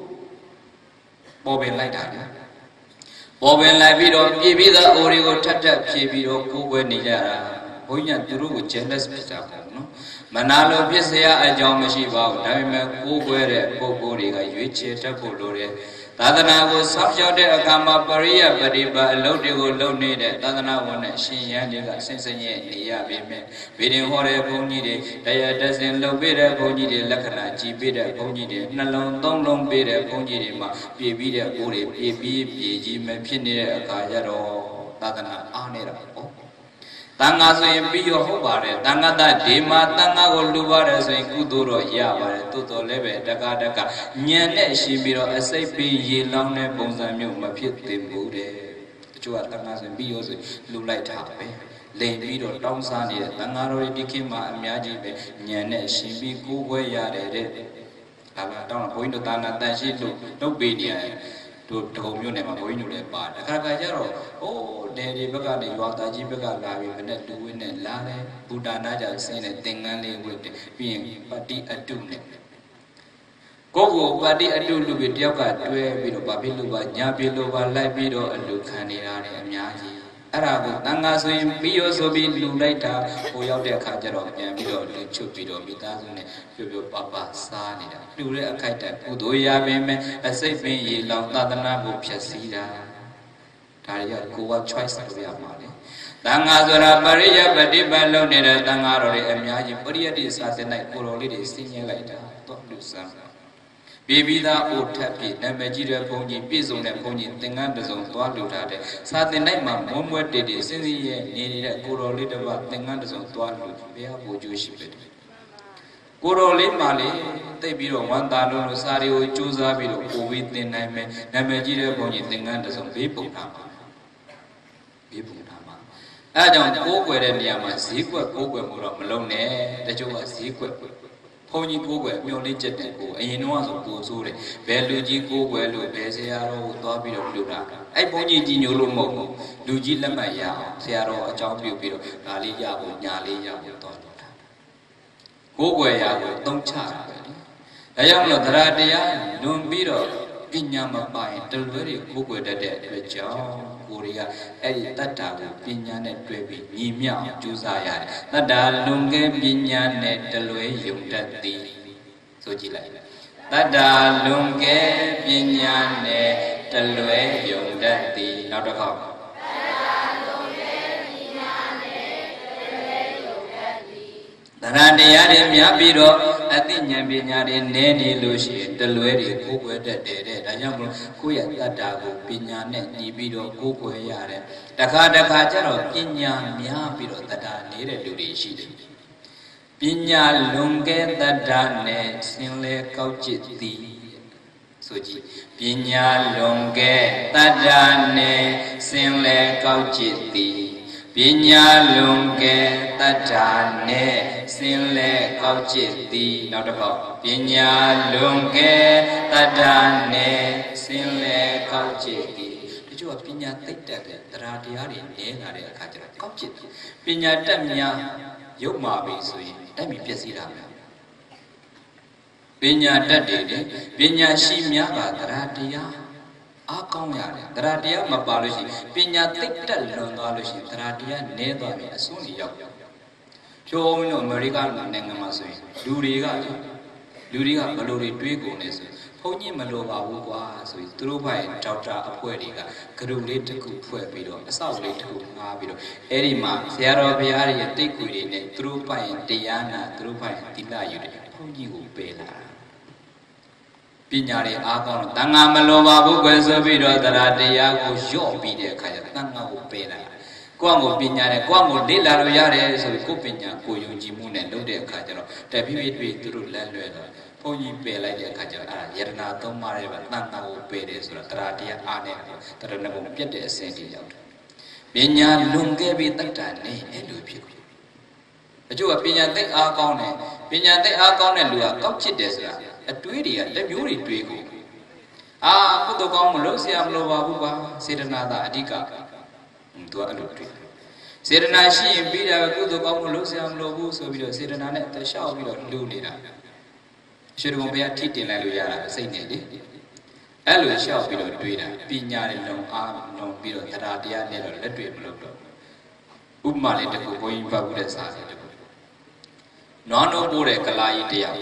Bobin like that. Bobin like Bido, Ibida Origo Tata, Pibido, Kuba Nijara, Boyan Turu, jealous Pita, no? Manalo Pisea, a Jomashiva, Diamond, Kuba, Boboriga, Yuichi, Tapolore. Tadana was subject a Kama Paria, Badiba, Lodigo, Lonide, Tadana one, she Yandiga, Sensanye, Yabime, bidding Hore Ponide, Daya doesn't low bidder, Ponide, Lakana, Gibida, Ponide, Nalon, Long bidder, Ponidima, Bibida, Uri, Bibi, Biji, Mepine, Kajaro, Tadana, Anera. Tanga so in be your hobare, Tangada, Dima, Tanga, or Lubara, so in Kuduro, Yabare, Toto Leve, Dagadaka, Nyane, Shibiro, a safe ye long bonzamu, Mapit, Bude, Chuatangas and Bios, Lulite Happy, Lay Bido, Downsani, Tangaro, Dikima, Miaji, Nyane, Shibi, Kuwe Yare, Down point to Tana, Tashi, no Bidia. To commune and going to the bar. A Caracajaro, oh, Daddy Bagadi, Wataji Bagadi, and do in a lane, Budanaja, saying a thing and with being Patti Atune. Gogo, Patti Atu, with Yoga, Due, Babiluba, Yabiluba, Labido, and Lucanira, and Yaji. Arabu, Tangaso, Pio, so be later, who out there Kajaro, and Bido, Chupido, Bitazune, Papa, Sanida, Dure a Kaita, Udoya, Beme, a safe ye long Tadana, Piasida. Taria, Kuwa choice of Yamari. Tangazora, Maria, Badiba, Lonera, Tangaro, and Yaji, Maria, this at the night, Kuroli, singing later, don't do some. Bibida o tapi, Namajira Pony, Bizon and Pony, Tangandazon, Tualutade, Saturday night, Mam, one word did it, since the year needed a Kuro little about Tangandazon, Tualu, Beabu Jewish bit. Kuro lit Mali, they beat on 1,000 Sario, Chusa, Bido, within Name, Namajira Pony, Tangandazon, people Nama. People Nama. I don't go where any of my secret, go where Malone, that you are secret. Pony go where we only jet and go, and you know as of those who Beluji go well, Beziaro, Toby of Luna. I pony Dino Momo, Luigi Lamaya, Searo, a child pupil, Nalia, Nalia, go where I don't charge. I am not Radia, don't beat up, Pinyama by, till very good with the dead, John. Korea, Eri Tata, Pinyane Trebi, Nimia, Juzaya, Tada Lunge Pinyane Telwe Yumtati. So Chila. Tada Lunge Pinyane Telwe Yumtati. Not a cop. Randiari Miabiro, I think Yambinyari, Neni Lucy, the Lueri, Kuku, the dead, a young Kuya Tatago, Pinyane, Nibido, Kuku Yare, Takada Kajaro, Pinya, Miabiro, that I needed to reach. Pinya Lunge, that dane, Sinle Couchiti. Soji, Pinya Lunge, that dane, Sinle Couchiti. Pinya Lunge, that dane. Sinle Kauchiti, not about Pinya Lunge, Tadane, Sinle Kauchiti. Did you have Pinya take that? The Radiari, Nena, Kajara, Kauchiti. Pinya Tamia, Yoma, Sui, Tami Piazira. Pinya Daddy, Pinya Shimia, the Radia, Akonya, the Radia Mabaloshi, Pinya take that Longaloshi, the Radia, Neva, Suni. Show no American Nangamasui. Do Riga လူတွေကဘလို့တွေတွေးကုန်နေဆိုဘုန်းကြီးမလိုပါဘူးကွာဆိုပြီးသူတို့ဘိုင်းဒေါက်တာအဖွဲ့တွေကဂရုလေးတစ်ခုဖွဲ့ပြီးတော့အဆောက်လေးတစ်ခုငှားပြီးတော့အဲ့ဒီမှာဆရာတော်ဘုရားရဲ့တိတ်ခွေတွေနဲ့သူတို့ဘိုင်းတရားနာသူတို့ဘိုင်းသီလယူတယ်ဘုန်းကြီးကိုပေးလာပညာတွေအားကောင်းတော့တန်ခါမလိုပါဘူးကွယ်ဆိုပြီးတော့တရားတရားကိုလျှော့ပြီးတဲ့အခါကျတန်ခါကိုပေးလာကိုယ့်ကိုပညာနဲ့ကိုယ့်ကိုလေ့လာလို့ရတယ်ဆိုပြီးကိုယ်ပညာကိုယုံကြည်မှုနဲ့လုပ်တဲ့အခါကျတော့တဖြည်းဖြည်းတွေ့သူတို့လမ်းလွဲတော့ဘုန်းကြီးပယ်လိုက်တဲ့အခါကျတော့အဲ့ဒါယတနာသုံးပါးရဲ့တန်ခါကိုပယ်တယ်ဆိုတော့တရားတရားအားနဲ့တရဏဂုံပြတ်တဲ့အဆင့်ကြီးရောက်တယ်ပညာလွန်ခဲ့ပြီးတတ်တာနဲ့အဲ့လိုဖြစ်တယ်အကျိုးကပညာသိအားကောင်းတယ်ပညာသိအားကောင်းတဲ့လူကကောက်ချစ်တယ်ဆိုတာအတွေးတွေကလက်မျိုးတွေတွေးကုန်ကုသိုလ်ကောင်းမလို့ဆရာမလိုပါဘူးကွာစေတနာသာအဓိကသူကအဲ့လိုတွေးစေတနာရှိရင်ပြီးတာကုသိုလ်ကောင်းမလို့ဆရာမလိုဘူးဆိုပြီးတော့စေတနာနဲ့တခြားပြီးတော့လူနေတာရွှေတုံဘုရားထိတင်လိုက်လို့ရတာစိတ်နဲ့လေအဲ့လိုလျှောက်ပြီးတော့တွေးတာပညာတွေလုံအားလုံပြီးတော့တရားတရားနဲ့တော့လက်တွေ့မလုပ်တော့ဥပမာလေးတစ်ခုဘုန်းကြီးပတ်ဘူးတဲ့စာလေးတစ်ခုနွားနိုးပိုးတဲ့ကလာကြီးတရား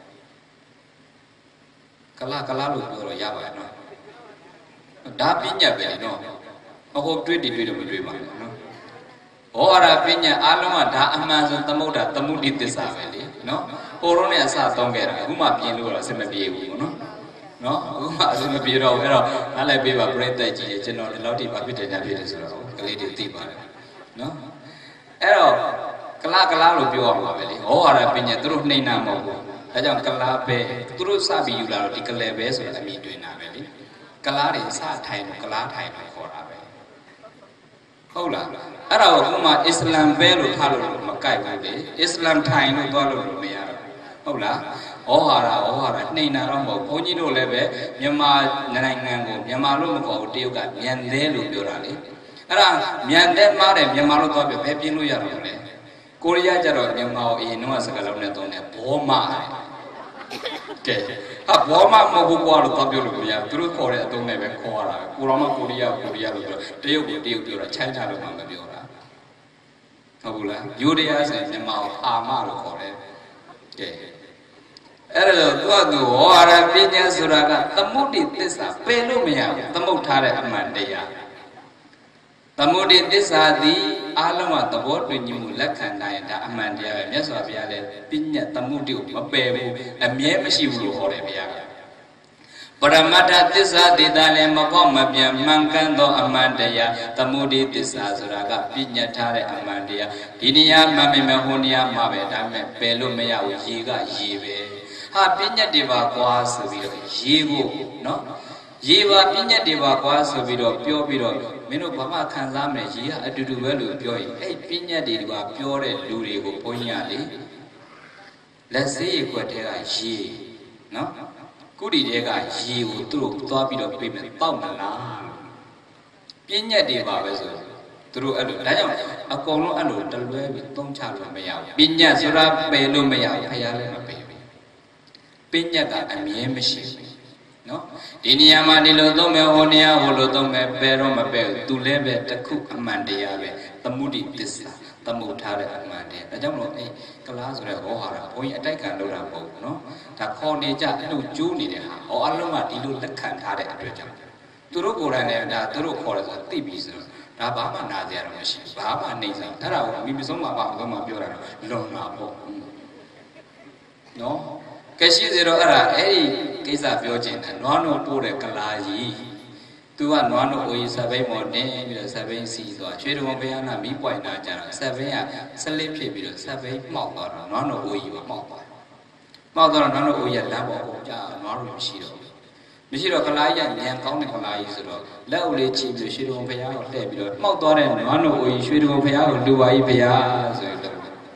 ကလာလို့ပြောတော့ရပါရဲ့နော်ဒါပညာပဲနော်အခုတွေးတော့မတွေးပါဘူးနော်ဟောရပညာအလုံးကဒါအမှန်ဆိုသမုဒ္ဒသမုဒိသစ္စာပဲလေနော်ဟိုတော့နဲ့အစသုံးခဲ့တာအခုမှပြင်လို့တော့အစမပြေဘူးနော်အခုမှအစမပြေတော့ဘူးအဲ့တော့နားလိုက်ပေးပါပြိတ္တကြီးရဲ့ကျွန်တော်ဒီလောက်ထိဘာဖြစ်တယ်ညာဖြစ်တယ်ဆိုတော့ကလေးတွေသိပါတယ်နော်အဲ့တော့ကလာလို့ပြောရမှာပဲလေဟောရပညာသူတို့နှိမ့်နာမဟုတ်ဘူးဒါကြောင့်ကလာပဲသူတို့စပြီးယူလာတော့ဒီကလဲပဲဆိုတာအမိတွင်တာပဲလေကလာတွေစထိုင်တော့ကလာထိုင်တော့ခေါ်တာပဲဟုတ်လားအဲ့ဒါကိုခုမှအစ္စလမ်ပဲလို့ထားလို့မကိုက်ဘူးလေအစ္စလမ်ထိုင်လို့သွားလို့မရတော့ဟုတ်လားဩဟာရနှိမ့်နာတော့မဟုတ်ဘုန်းကြီးတို့လည်းပဲမြန်မာနိုင်ငံကိုမြန်မာလို့မခေါ်ဘူးတရုတ်ကမြန်သေးလို့ပြောတာလေအဲ့ဒါမြန်တဲ့မားတယ်မြန်မာလို့သွားပြဘယ်ပြင်းလို့ရတော့လဲကိုရီးယားကျတော့မြန်မာကိုအရင်တော့စကားလုံးနဲ့သုံးတယ်ဘောမကဲဘောမမဟုတ်ဘူးကွာလို့သွားပြောလို့မရသူတို့ခေါ်တဲ့အသုံးနဲ့ပဲခေါ်ရတာကိုရောမကိုရီးယားလို့ပြောတရုတ်ပြောတာချိုင်းချလို့မှမပြောတာဟုတ်ဘူးလားယူရီးယားဆိုမြန်မာကိုအာမလို့ခေါ်တယ်ကဲအဲ့တော့သူဟောရပညာဆိုတာကသမုဒိသစ္စာပယ်လို့မရဘူးသမုတ်ထားတဲ့အမှန်တရားသမုဒိသစ္စာသည်အားလုံးကသဘောတူညီမှုလက်ခံနိုင်ရင်ဒါအမှန်တရားပဲမြတ်စွာဘုရားလည်းပညာသမုဒိကိုမပယ်ဘူးအမြဲမရှိဘူးလို့ဟောတယ်ဘုရားကပရမတ္ထသစ္စာတည်တာလည်းမပေါက်မပြန်မှန်ကန်သောအမှန်တရားသမုဒိသစ္စာဆိုတာကပညာထားတဲ့အမှန်တရားဒီနေရာမှမမဟိုနေရာမှာပဲဒါပေမဲ့ပယ်လို့မရဘူးရေကရေပဲပညာတွေပါကွာဆိုပြီးတော့ရေဖို့နော်ရေပါပညာတွေပါကွာဆိုပြီးတော့ပြောပြီးတော့မင်းတို့ဘာမှခံစားမလဲရေကအတူတူပဲလို့ပြောရင်အဲ့ပညာတွေကပြောတဲ့လူတွေကိုဘုန်းကြီးကလေလက်စေးခွက်ထဲကရေနော်ကုတီတဲကရေကိုသူတို့သွားပြီးတော့ပြေးမယ်တောက်မလားပညာတွေပါပဲဆိုသူတို့အဲ့လိုဒါကြောင့်အကုန်လုံးအဲ့လိုတလွဲပြီးသုံးချလို့မရဘူးပညာဆိုတာပယ်လို့မရဘူးဖယားလည်းမပယ်ဘူးပညာကအမြဲမရှိဘူးနော်ဒီနေရာမှာဒီလိုသုံးမယ်ဟိုနေရာဟိုလိုသုံးမယ်ပယ်တော့မပယ်ဘူးသူလည်းပဲတစ်ခုအမှန်တရားပဲသမုဒိသစ္စာသမုတ်ထားတဲ့အမှန်တရားဒါကြောင့်မလို့ကလားဆိုတဲ့ဟောဟာတာဘုန်းကြီးအတိုက်ခံလုပ်တာမဟုတ်ဘူးနော်ဒါခေါ်နေကြအဲ့လိုကျိုးနေတဲ့ဟာအလုံးကဒီလိုလက်ခံထားတဲ့အတွက်ကြောင့်သူတို့ကိုယ်တိုင်လည်းဒါသူတို့ခေါ်တယ်ဆိုတာသိပြီဆိုတော့ဒါဘာမှနာကြရတော့မရှိဘူးဘာမှနှိမ့်စားအဲ့ဒါကိုအမိမဆုံးမှာပါမဆုံးမှာပြောတာတော့လွန်မှာပေါ့နော်ကဲရှိစေတော့အဲ့ဒီကိစ္စပြောချင်တယ်နွားနို့ပို့တဲ့ကလာကြီးသူကနွားနို့အိုကြီးစပိန်မော်တင်ပြီးတော့စပိန်စီသွားရွှေတုံဘုရားနာမီးပွိုင်နာကြတော့စပိန်ကစလစ်ဖြစ်ပြီးတော့စပိန်မှောက်သွားတော့နွားနို့အိုကြီးကမှောက်သွားနွားနို့အိုကြီးကလမ်းပေါ်ကိုကြာနွားနို့မရှိတော့ကလာကြီးကညံကောင်းတဲ့ကလာကြီးဆိုတော့လက်အိုလေးချီပြီးရွှေတုံဘုရားကိုလှည့်ပြီးတော့မှောက်သွားတဲ့နွားနို့အိုကြီးရွှေတုံဘုရားကိုလူပါကြီးဘုရားဆိုပြီး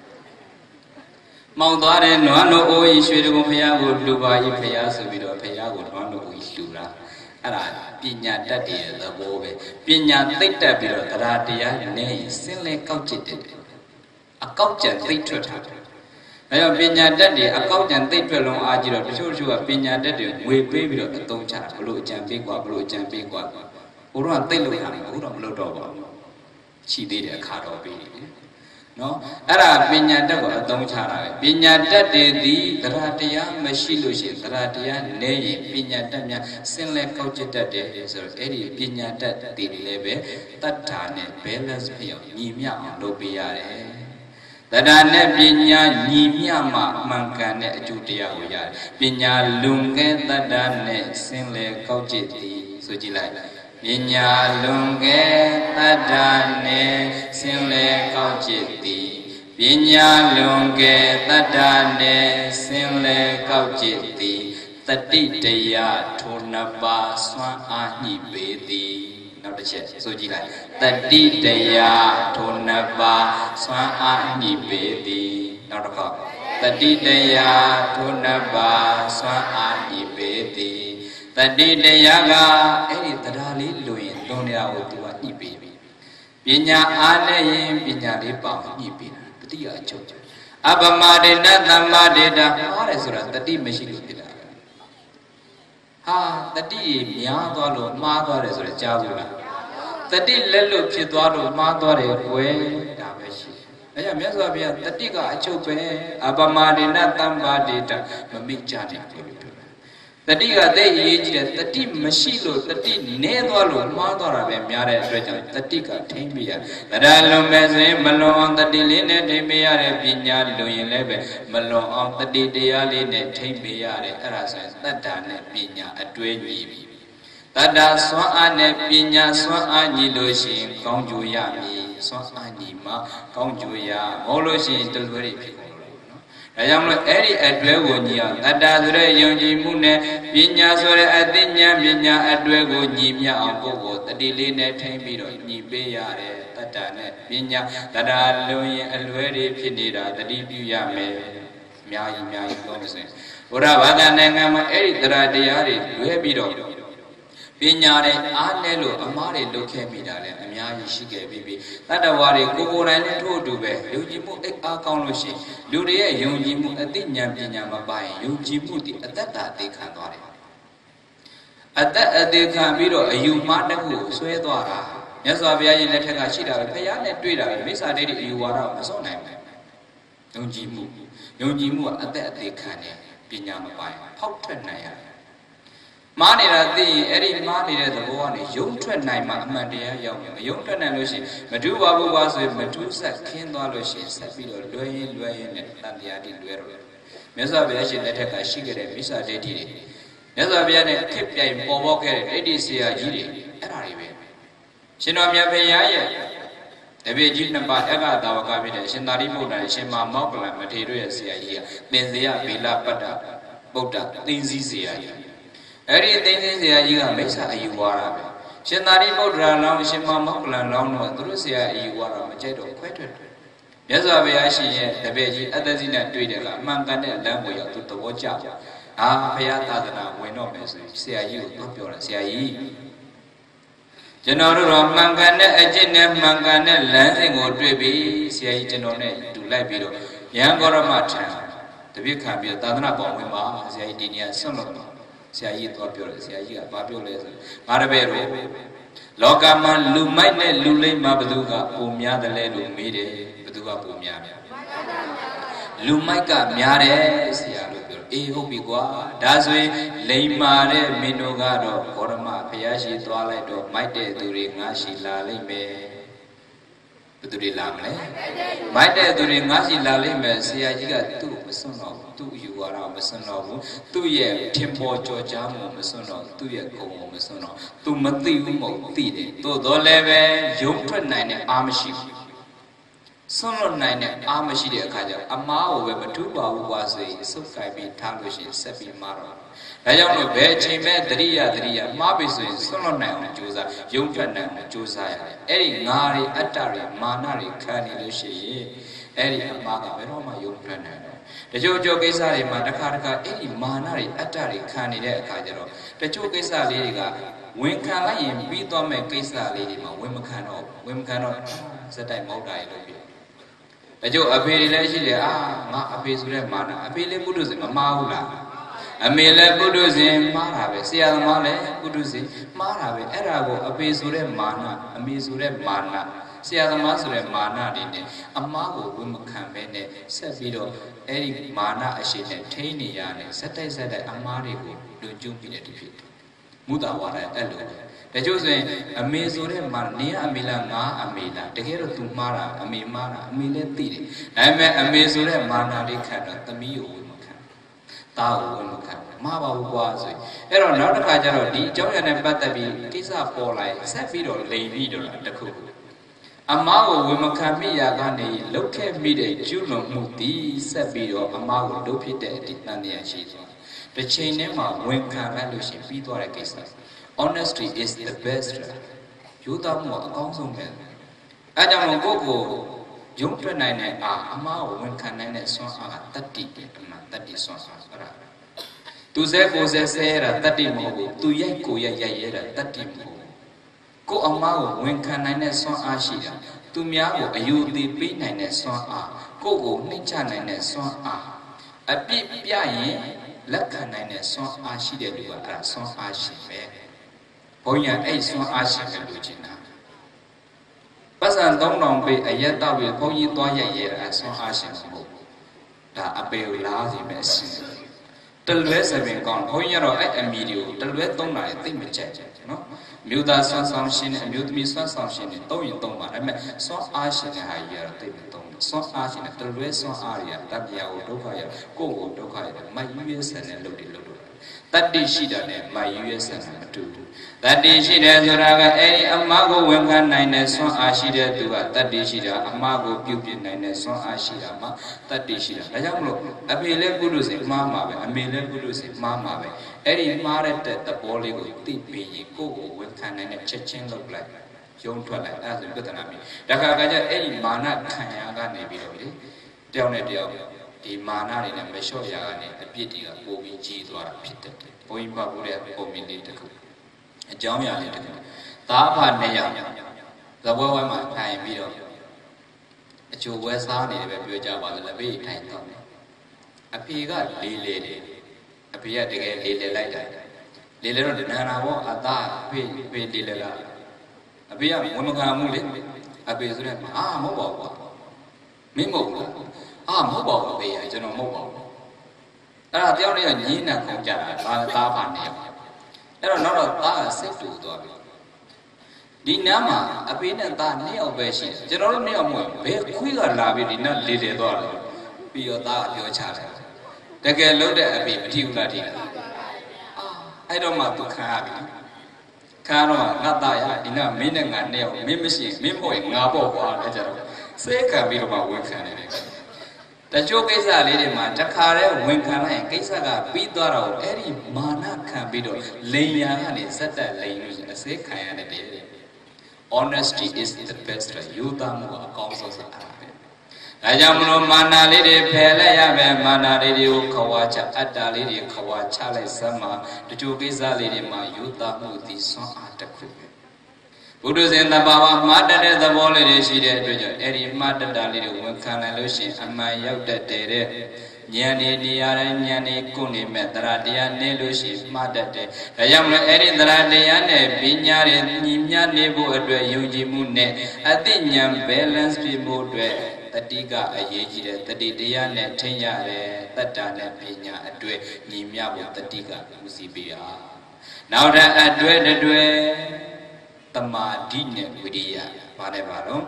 မောင်သွားတဲ့နွားနို့အိုးကြီးရွှေတုံဘုရားကိုလူပါကြီးဘုရားဆိုပြီးတော့ဘုရားကိုနွားနို့အိုးကြီးလူတာအဲ့ဒါပညာတတ်တဲ့သဘောပဲပညာသိတတ်ပြီးတော့တရားတရားနဲ့စင်လဲကောက်ကျစ်တယ်အကောက်ကြံသိထွက်တာအဲကြောင့်ပညာတတ်တယ်အကောက်ကြံသိထွက်လုံးအားကြည့်တော့တချို့ကပညာတတ်တယ်ငွေပေးပြီးတော့အသုံးချတာဘလို့အကြံပေးกว่าဘလို့အကြံပေးกว่าဘုရားသိလို့ရတယ်ဘုရားမလို့တော့ပါဘူးရှိသေးတယ်အခါတော်ပေးတယ် no ara pinya tat ko athong cha ta be pinya tat de di tara taya mashi lo shin tara taya ne yin pinya tat nya sin le kaut chit tat de so edi pinya tat de le be tatta ne balance ဖြစ်အောင်ညီမျှအောင်လုပ်ပေးရတယ်Tada ne pinya nyimya ma mangkan ne aju dia hoya pinya lungke tada ne sinle kaujiti sujilai pinya lungke tada ne sinle kaujiti pinya lungke tada ne sinle kaujiti tati daya thonapa swan anyi betiနောက်တစ်ချက်ဆိုကြည့်လိုက်တတိတရားထိုနှစ်ပါးစွမ်းအားညှိပေသည်နောက်တစ်ခါတတိတရားထိုနှစ်ပါးစွမ်းအားညှိပေသည်တတိတရားကအဲ့ဒီတရားလေးလိုရင်လွန်နေတာကိုသူကညှိပေပြီပညာအားနဲ့ရင်ပညာလေးပေါင်းညှိပေတာတတိယအချုပ်အပမဒေနသမ္မာဒေတာမှားတယ်ဆိုတာတတိမရှိလို့ဖြစ်တာဟာတတိများသွားလို့မှားသွားတယ်ဆိုတော့ကြားဘူးလားတတိလက်လို့ဖြစ်သွားလို့မှားသွားတယ်ကွယ်ဒါပဲရှိတယ်။အဲကြောင့်မြတ်စွာဘုရားတတိကအချုပ်ပဲအပမဒေနသမ္ပါဒေတာမမိတ်ကြတယ်ပြောတယ်။တတိကသိရေးကြည့်တယ်တတိမရှိလို့တတိနည်းသွားလို့မှားသွားတာပဲများတဲ့အတွက်ကြောင့်တတိကထိမ့်ပြရ။တရားလွန်မဲ့ဆိုရင်မလွန်အောင်တတိလေးနဲ့ထိမ့်ပြရတယ်ပညာလွန်ရင်လည်းပဲမလွန်အောင်တတိတရားလေးနဲ့ထိမ့်ပြရတယ်အဲ့ဒါဆိုရင်တတ္တာနဲ့ပညာအတွဲညီပြီတတ္တာစွမ်းအားနဲ့ပညာစွမ်းအားညီလို့ရှိရင်ကောင်းကျိုးရမည်စွမ်းအားညီမှကောင်းကျိုးရမဟုတ်လို့ရှိရင်တလွဲတွေဖြစ်ကုန်လို့နော်ဒါကြောင့်မလို့အဲ့ဒီအတွဲကိုညီအောင်တတ္တာဆိုတဲ့ယုံကြည်မှုနဲ့ပညာဆိုတဲ့အသိဉာဏ်ပညာအတွဲကိုညီမြအောင်ပုဂ္ဂိုလ်တတိလေးနဲ့ထိမ့်ပြီးတော့ညီပေးရတယ်တတ္တာနဲ့ပညာတတ္တာလွန်ရင်အလွဲတွေဖြစ်နေတာတတိပြုရမယ်အများကြီးပြောမစင်ဘုရားဘာသာနိုင်ငံမှာအဲ့ဒီတရားတွေလွဲပြီးတော့ပညာနဲ့အားနဲ့လို့အမားတွေလုပ်ခဲ့မိတာလည်းအများကြီးရှိခဲ့ပြီးတတ္တဝါတွေကိုယ်တိုင်လည်းထို့အတူပဲယုံကြည်မှုအိတ်အားကောင်းလို့ရှိရင်လူတွေရဲ့ယုံကြည်မှုအသိဉာဏ်ပညာမပါရင်ယုံကြည်မှုဒီအတ္တအသေးခံသွားတယ်အတ္တအသေးခံပြီးတော့အယူမှားတစ်ခုဆွဲသွားတာမြတ်စွာဘုရားရဲ့လက်ထက်ကရှိတာပဲဖယားနဲ့တွေ့တာပဲမိစ္ဆာဒိဋ္ဌိအယူဝါဒမစွန့်နိုင်ဘူးယုံကြည်မှုကအတ္တအသေးခံတယ်ပညာမပါရင်ဖောက်ထွက်နိုင်ရတယ်မားနေတာသိရင်အဲ့ဒီမားနေတဲ့သဘောကနေယုံထွက်နိုင်မှအမှန်တရားရောက်မယ်မယုံထွက်နိုင်လို့ရှိရင်မဒုဘာဘုရားဆိုရင်မဒုဆက်ခင်းသွားလို့ရှိရင်ဆက်ပြီးတော့လွယ်ရင်နဲ့တန်တရားတိလွယ်တော့မြတ်စွာဘုရားရှင်လက်ထက်ကရှိခဲ့တဲ့မိစ္ဆာဒိဋ္ဌိတွေမြတ်စွာဘုရားနဲ့ခစ်ပြိုင်ပေါ်ပေါက်ခဲ့တဲ့ဒိဋ္ဌိဆရာကြီးတွေအဲ့ဒါတွေပဲရှင်တော်မြတ်ဘုရားရဲ့တပည့်ကြီးနှစ်ပါးအက္ခသာဝကဖြစ်တဲ့ရှင်သာရိပုတ္တရာရှင်မောက္ကလမထေရရဲ့ဆရာကြီးကသင်္ဇယဗေလပတ္တဗုဒ္ဓသိသိဆရာကြီးအဲ့ဒီသိသိဆရာကြီးကမိစ္ဆာအယူဝါဒပဲရှင်သာရိပုတ္တရာလောင်းရှင်မောက္ကလလောင်းတို့သူတို့ဆရာအယူဝါဒမကြိုက်တော့ခွဲထွက်တယ်မြတ်စွာဘုရားရှင်ရဲ့တပည့်ကြီးအတ္တဇိနဲ့တွေ့တယ်ကအမှန်ကန်တဲ့လမ်းကိုရောက်သူသဘောကျဘုရားသာသနာဝင်တော့မယ်ဆိုရင်ဆရာကြီးကိုတော့ပြောတယ်ဆရာကြီးကျွန်တော်တို့တော့မှန်ကန်တဲ့အကျင့်နဲ့မှန်ကန်တဲ့လမ်းစဉ်ကိုတွေ့ပြီးဆရာကြီးကျွန်တော်နဲ့တူလိုက်ပြီးတော့ရဟန်းဂေါရမထံတပည့်ခံပြီးသာသနာပေါ်ဝင်ပါဆရာကြီးဒီနေရာဆွန့်လို့ဆရာကြီးတော့ပြောတယ်ဆရာကြီးကဘာပြောလဲဆိုငါတပည့်တို့လောကမှာလူမိုက်နဲ့လူလိမ့်မှာဘသူကပုံများတယ်လဲလို့မေးတယ်ဘသူကပုံများလူမိုက်ကများတယ်ဆရာလို့ပြောအေးဟုတ်ပြီကွာဒါဆိုရင်လိမ္မာတဲ့မင်းတို့ကတော့ဂေါရမဘုရားရှိသွားလိုက်တော့မိုက်တဲ့သူတွေငါရှိလာလိမ့်မယ်ဘယ်သူတွေလာမလဲမိုက်တဲ့သူတွေငါရှိလာလိမ့်မယ်ဆရာကြီးကသူ့ကိုမစွန့်တော့သူ့ယူဝါဒမစွန့်တော့ဘူးသူ့ရဲ့ထင်ပေါ်ကြော်ကြားမှုမစွန့်တော့သူ့ရဲ့ဂုဏ်ကိုမစွန့်တော့သူမသိဘူးမဟုတ်သိတယ်သို့တော်လည်းပဲယုံထွက်နိုင်တဲ့အာမရှိဘူးစွန့်လွတ်နိုင်တဲ့အားမရှိတဲ့အခါကျတော့အမားကိုပဲမထူပါဘူးကွာဆိုရင်စုပ်ကိုက်ပြီးထားလို့ရှိရင်ဆက်ပြီးမှားတော့ဒါကြောင့်လို့ဘယ်အချိန်မဲ့တရိယာမှားပြီဆိုရင်စွန့်လွတ်နိုင်အောင်ကြိုးစားယုံထွက်နိုင်အောင်ကြိုးစားရတယ်အဲ့ဒီငါတွေအတ္တတွေမာနတွေခံနေလို့ရှိရင်အဲ့ဒီအမားကဘယ်တော့မှယုံထွက်နိုင်တော့တချို့ကိစ္စတွေမှာတစ်ခါအဲ့ဒီမာနတွေအတ္တတွေခံနေတဲ့အခါကျတော့တချို့ကိစ္စလေးတွေကဝင်ခံလိုက်ရင်ပြီးသွားမဲ့ကိစ္စလေးတွေမှာဝင်မခံတော့စက်တိုက်မောက်တာရလို့အကျိုးအဖေတွေလည်းရှိတယ်ငါအဖေဆိုတဲ့မာနအဖေလည်းပုထုဇဉ်မမှားဘူးလားအမေလည်းပုထုဇဉ်မှားတာပဲဆရာသမားလည်းပုထုဇဉ်မှားတာပဲအဲ့ဒါကိုအဖေဆိုတဲ့မာနအမေဆိုတဲ့မာန Sia the master and mana in it, a mago woman can bene, said Vido, Eri mana a shit and tainy yarn, set I said a marigo, do jump in a defeat. Muda water, elo. The Jose, a mezore man near a milana, a mila, the hero to Mara, a mimara, a milletiri. I met a mezore mana de cannot, the mio woman can. Thou woman can. Mava was it. Ero not a cajaro, the Joyan and Batabi, Kisa Polai, Safido, lay video at the cook. A mago woman can be a gani, look at me the Juno Muti, Safido, a mago dopite, did Nania Shizo. The chain name of when can I lose in Pito Kisa. Honesty is the best. You don't want a consumer. Adam Gogo, Junta Nine, a mago when can I so a 30 songs. Tu se era tati mo tu ye ko ya era tati mo ko amao wen kan nai ne swan a shi da tu mya ko ayu ti pai nai ne swan a ko ko hnai cha nai ne swan a a pit pya yin lak khan nai ne swan a shi de lu ka a swan a shi be bong ya ai swan a shi be lu chin na pasan 3000 pe ayat ta be bong yi twa yai ye a swan a shi mo da a pe la si be sin Telwes have been gone. Hoyaro at a medium, Telwet don't I think me check, no? Muda son shin and mute me son shin, Toyin Toma. I met so ash in a higher thing, so ash in a Telwes son aria, that Yao Dokaya, Go Dokaya, my US and a loaded load. That day she done it, my US and a two. That day she does a mago when can nine son ashida do a that day she does a mago pupil nine son ashida, that day she does. I don't know. A mele gurus in mamma, a mele gurus in mamma. Eddie married the body with deep be go when can and a checking look like. Young twilight as a good enemy. The Kagaja Eddie mana Kayaga Nebi. Down at the mana in a measure yagani, a pity of moving cheese or a pit. Point Baburia, Omini. A Jamia little. Tapa Naya, the woman might pay me. A two West Hardy, a Java, the way time. A piga, lady. A pia to get lady like that. Little than an hour, a da, pay Lila. A pia, woman can move it. A pia, mobile. Mimo. Mobile, I don't know mobile. The only Nina Conjara, Tapa. There are not a bar safe to do. Dinama, a pin and that near Beshi, General Neomo, very quick or lavi did not lead a dollar. Be your dad, your child. The girl loaded a bit, particularly. I don't want to carry. Caro, not die, in a meaning and nail, mimicking, mimboing, Nabo, say, can be about work. The joke is a lady man, Jakare, Winkana, Kisaga, Pidoro, Eri, Mana, Cambido, Laya, and set that language as a kind of day. Honesty is the best, Yutam, counsels. Ajamno Mana lady, Pelaya, Mana lady, Kawacha, Ada lady, Kawacha, Sama, the joke is a lady man, Yutam, this song at the crew. Buddhas in the Baba, Mother, the Volley, she did, Eddie, Mother, Dali, Winkana Lucy, and my young day. Nyani, Diara, Nyani, Kuni, Metradia, Nelushi, Mother day. A young Eddie, the Radiane, Binyari, Nimya, Nebu, Yuji Mune, I think young balance people, the Diga, a Yaji, the Diane, Tenya, the Dana, Pina, a dwe, Nimya with the Diga, Musibia. Now that I dwe. Tamadine Widia, whatever.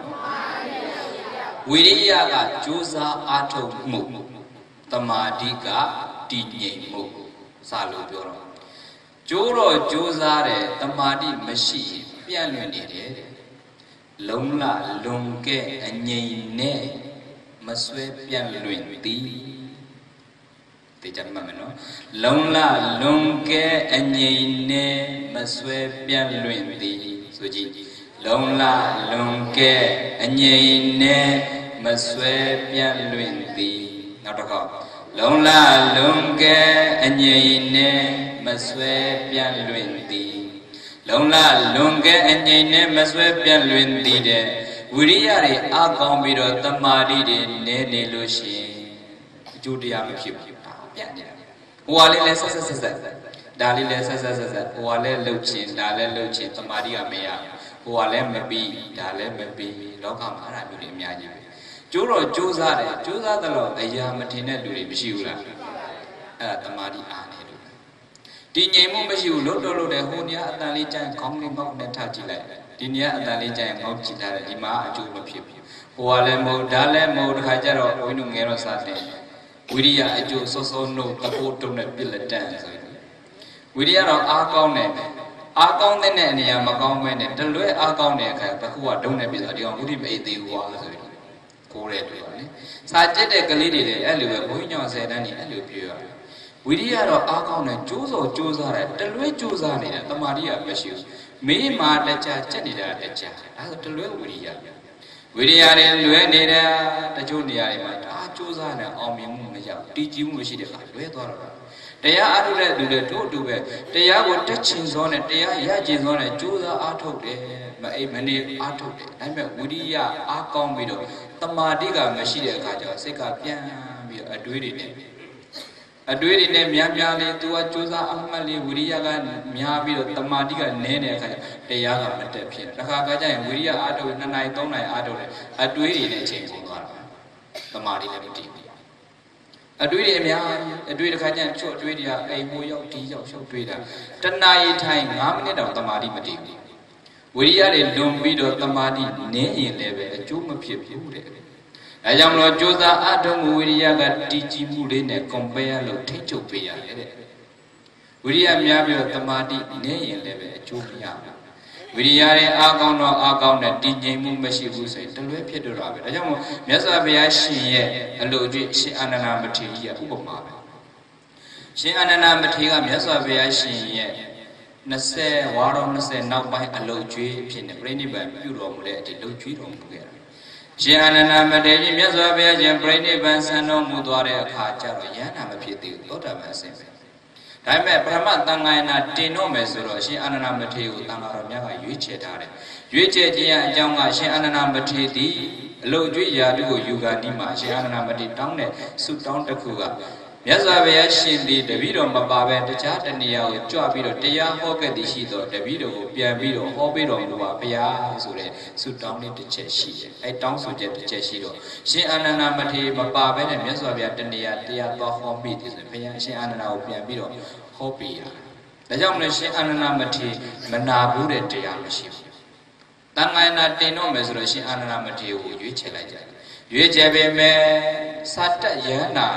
Widia got Josa Ato Mu, Tamadiga, Dine Mu, Saludoro. Joro Josare, Tamadi Mashi, Pianunide, Lomla, Lunke, and Yene, Maswe Pianuindi. The Jamano Lomla, Lunke, and Yene, Maswe Pianuindi. Longla, Longke, and ye ne, Maswe Pian Luindi. Not a cop. Longla, Longke, and ye ne, Maswe Pian Luindi. Longla, Longke, and ye ne, Maswe Pian Luindi. Wiriari, Agombido, Tamadi, Nene Lushi, Judia, Wally lessons. Dali lessons, Wale Luchin, Dale Luchin, Maria Mea, ဟိုကလည်းမပြီးဒါလည်းမပြီးလောကမှာအဲ့ဒါမျိုးတွေအများကြီးပဲကျိုးတော့ကြိုးစားတယ်ကြိုးစားတော့အရာမထင်တဲ့လူတွေမရှိဘူးလားအဲ့ဒါတမာတိအားနေလို့ဒီငြိမ်မှုမရှိဘူးလို့တော့လို့တယ်ဟိုနေရာအတန်လေးကြိုင်ခေါင်းလေးငေါက်နဲ့ထားကြည့်လိုက်ဒီနေရာအတန်လေးကြိုင်ငေါက်ကြည့်ထားတယ်ဒီမှာအကျိုးမဖြစ်ဘူးဟိုကလည်းမဟုတ်ဒါလည်းမဟုတ်တခါကျတော့ဘုန်းကြီးတို့ငယ်တော့စားတယ်ဝိရိယအကျိုးစောစောနှုတ်တပိုးတုံးနဲ့ပြစ်လက်တန်းဆိုရင်ဝိရိယတော့အားကောင်းတယ်အားကောင်းတဲ့အနေအမကောင်းပဲနဲ့တလွဲအားကောင်းတဲ့အခါတစ်ခုကဒုံနဲ့ပြဆိုဒီကောင်ဥဒိမအေးသေးဘူးကွာဆိုရင်ကိုးတဲ့တူပါလေစာကျက်တဲ့ကလေးတွေလည်းအဲ့လိုပဲဘုန်းကြီးညောင်10တန်းနေအဲ့လိုပြောရတယ်ဝိရိယတော့အားကောင်းတယ်ကြိုးစောကြိုးစားတယ်တလွဲကြိုးစားနေတာတမာတိကမရှိဘူးမေးမာတကြချက်နေတာတကြအဲ့ဒါတလွဲဝိရိယဝိရိယတွေလွဲနေတာတချို့နေရာတွေမှာဒါကြိုးစားနေအောင်မြင်မှုမရဘူးတည်ကြည်မှုမရှိတဲ့အခါလွဲသွားတော့တရားအားထုတ်တဲ့လူတွေတို့အတူပဲတရားကိုတက်ချင်စောနဲ့တရားရကျင်စောနဲ့ကြိုးစားအားထုတ်တယ်မအိမ်မနေအားထုတ်တယ်ဒါပေမဲ့ဝိရိယအားကောင်းပြီးတော့တမာတိကမရှိတဲ့အခါကျတော့စိတ်ကပြန်ပြီးတော့အတွေးတွေနဲ့များလေးသူကကြိုးစားအမှတ်လေးဝိရိယကများပြီးတော့တမာတိကနည်းတဲ့အခါကျတရားကမတက်ဖြစ်တယ်တစ်ခါကျရင်ဝိရိယအားထုတ်2နာရီ3နာရီအားထုတ်တယ်အတွေးတွေနဲ့ချိန်ကုန်သွားတာတမာတိလည်းမတည်ဘူးအတွေးတွေအများအတွေးတစ်ခါကျရင်ချွတ်အတွေးတွေကအိမ်မိုးရောက်ဒီရောက်ရှုပ်တွေးတာတဏှာရီထိုင်9မိနစ်တောင်တမာတိမတည်ဘူးဝိရိယတွေလွန်ပြီးတော့တမာတိနင်းရင်လည်းပဲအကျိုးမဖြစ်ဘူးတဲ့အဲကြောင့်မလို့ကြိုးစားအထုံးမှုဝိရိယကတည်ကြည်မှုလေးနဲ့ compare လုပ်ထိချုပ်ပေးရတယ်တဲ့ဝိရိယများပြီးတော့တမာတိနင်းရင်လည်းပဲအကျိုးမရဘူးဝိရိယတွေအားကောင်းတော့အားကောင်းတဲ့တည်ငြိမ်မှုမရှိဘူးဆိုရင်တလွဲဖြစ်တော့တာပဲဒါကြောင့်မို့မြတ်စွာဘုရားရှင်ရဲ့အလိုအကျွေးရှင်အာနန္ဒမထေရကြီးကဥပမာပဲရှင်အာနန္ဒမထေရကမြတ်စွာဘုရားရှင်ရဲ့20ဝါတော်20နောက်ပိုင်းအလိုအကျွေးဖြစ်နေပြိဋိဘံပြုတော်မူတဲ့အထိလှုပ်ကြွေးတော်မူခဲ့တာရှင်အာနန္ဒမထေရကြီးမြတ်စွာဘုရားရှင်ပြိဋိဘံဆံတော်မူသွားတဲ့အခါကျတော့ယန္တာမဖြစ်သေးဘူးသောတာပန်အစဉ်ပဲဒါပေမဲ့ပရမတန်ခါယနာတင်တော့မယ်ဆိုတော့ရှင်အာနန္ဒမထေရကိုတန်ခါတော်များကရွေးချယ်ထားတယ်ရွေးချယ်ခြင်းအကြောင်းကရှင်အာနန္ဒမထေရသည်အလုတ်ကျွေးရာတုကိုယူကာနီမှာရှင်အာနန္ဒမထေရတောင်းတဲ့ဆုတောင်းတစ်ခုကမြတ်စွာဘုရားရှင်သည်တပည့်တော်မပါဘဲတခြားတနေရာကိုကြွပြီးတော့တရားဟောခဲ့သည်ရှိတော့တပည့်တော်ကိုပြန်ပြီးတော့ဟောပေးတော်မူပါဘုရားဆိုတဲ့ဆုတောင်းလေးတစ်ချက်ရှိတယ်အဲတောင်းဆိုချက်တစ်ချက်ရှိတော့ရှင်အာနန္ဒမထေရမပါဘဲနဲ့မြတ်စွာဘုရားတနေရာတရားသွားဟောမိတယ်ဆိုရင်ဘုရားရှင်အာနန္ဒကိုပြန်ပြီးတော့ဟောပေးရတယ်ဒါကြောင့်လည်းရှင်အာနန္ဒမထေရမနာဘူးတဲ့တရားမရှိဘူးတန်ခါယနာတင်တော့မယ်ဆိုတော့ရှင်အာနန္ဒမထေရကိုရွေးချယ်လိုက်ကြတယ်ရွေးချယ်ပေမဲ့စာတတ်ယန္နာ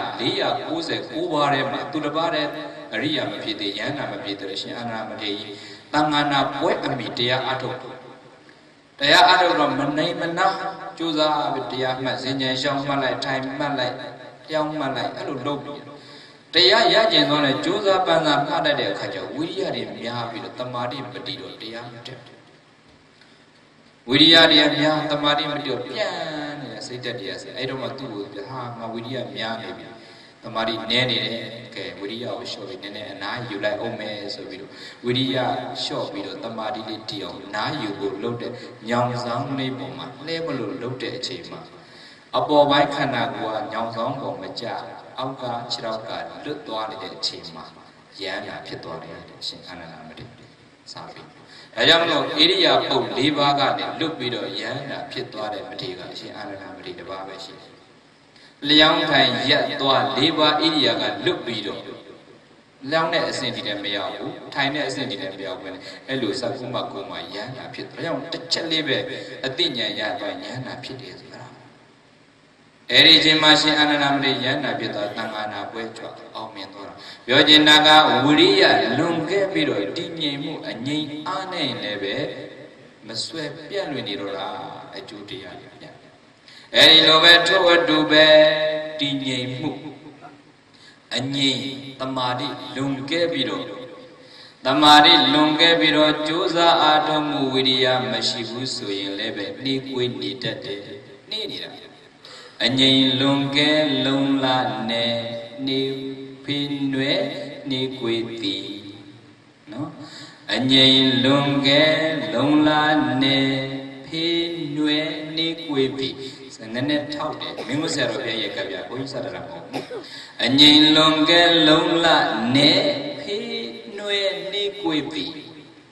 499ပါးထဲမှာသူတစ်ပါးတည်းအရိယာမဖြစ်သေးယန္နာမဖြစ်သေးရှင်အာနန္ဒမထေရကြီးတန်ခါနာပွဲအမိတရားအထုတ်တရားအထုတ်တော့မနိုင်မနာကြိုးစားပြီးတရားမှတ်စင်ကြယ်ရှောင်းမှတ်လိုက်ထိုင်မှတ်လိုက်ကြောင်းမှတ်လိုက်အဲ့လိုလုပ်ပြီးတရားရကျင်သွားတဲ့ကြိုးစားပန်းစားမှတ်တတ်တဲ့အခါကျဝိရိယတွေများပြီးတော့တမာတိပတိတော့တရားမတက်ဝိရိယတွေများတမာတိမတက်ပြန်နေတဲ့စိတ်တက်တရားဆိုအဲ့တော့မှသူ့ကိုဟာငါဝိရိယများနေပြီတမာတိနည်းနေတယ်ကဲဝိရိယကိုလျှော့ပြီးနည်းနည်းအနားယူလိုက်အောင်မယ်ဆိုပြီးတော့ဝိရိယလျှော့ပြီးတော့တမာတိလေးတည်အောင်နားယူဖို့လုပ်တဲ့ညောင်ဆောင်လေးပုံမှာလှဲမလို့လုပ်တဲ့အချိန်မှာအပေါ်ပိုင်းခန္ဓာကိုယ်ကညောင်ဆောင်ပုံမကြအောက်ကခြေထောက်ကလွတ်သွားတဲ့အချိန်မှာယန္တာဖြစ်သွားတယ်ရှင်အာနန္ဒမထေရစာပေဒါကြောင့်မလို့ဣရိယာပုတ်၄ပါးကနေလွတ်ပြီးတော့ယန္တာဖြစ်သွားတဲ့မထေရကရှင်အာနန္ဒမထေရတစ်ပါးပဲရှိတယ်လျောင်းထိုင်ရက်သွား၄ပါးဣရိယာကလွတ်ပြီးတော့လျောင်းတဲ့အဆင့်ဒီလည်းမရောက်ဘူးထိုင်တဲ့အဆင့်ဒီလည်းမရောက်ဘူးအဲ့လိုစကုမကုမယန္တာဖြစ်တယ်ဒါကြောင့်တစ်ချက်လေးပဲအသိဉာဏ်ရသွားယန္တာဖြစ်တယ်ဆိုတာအဲ့ဒီချိန်မှာရှင်အာနန္ဒမထေရယန္တာဖြစ်သွားတန်ခါနာပွဲကြွအောင်မြင်သွားတာပြောချင်တာကဝိရိယလွန်ခဲ့ပြီးတော့တည်ငြိမ်မှုအငြိမ်အားနဲ့လည်းပဲမဆွဲပြန့်လွင်နေတော့တာအကျိုးတရားတွေပြအဲ့ဒီလိုပဲထို့အတူပဲတည်ငြိမ်မှုအငြိမ်တမာတိလွန်ခဲ့ပြီးတော့တမာတိလွန်ခဲ့ပြီးတော့ကြိုးစားအားထုတ်မှုဝိရိယမရှိဘူးဆိုရင်လည်းပဲနှီးကွေးနေတတ်တယ်နှီးနေတာအငြိမ်လွန်ကဲလုံလာနဲ့နေဖိနွယ်နေကွေသည်နော်အငြိမ်လွန်ကဲလုံလာနဲ့ဖိနွယ်နေကွေသည်နည်းနည်းထောက်တယ်မင်းမဆရာတော်ဘုရားရဲ့ကဗျာဘုန်းကြီးစတာမဟုတ်ဘူးအငြိမ်လွန်ကဲလုံလာနဲ့ဖိနွယ်နေကွေသည်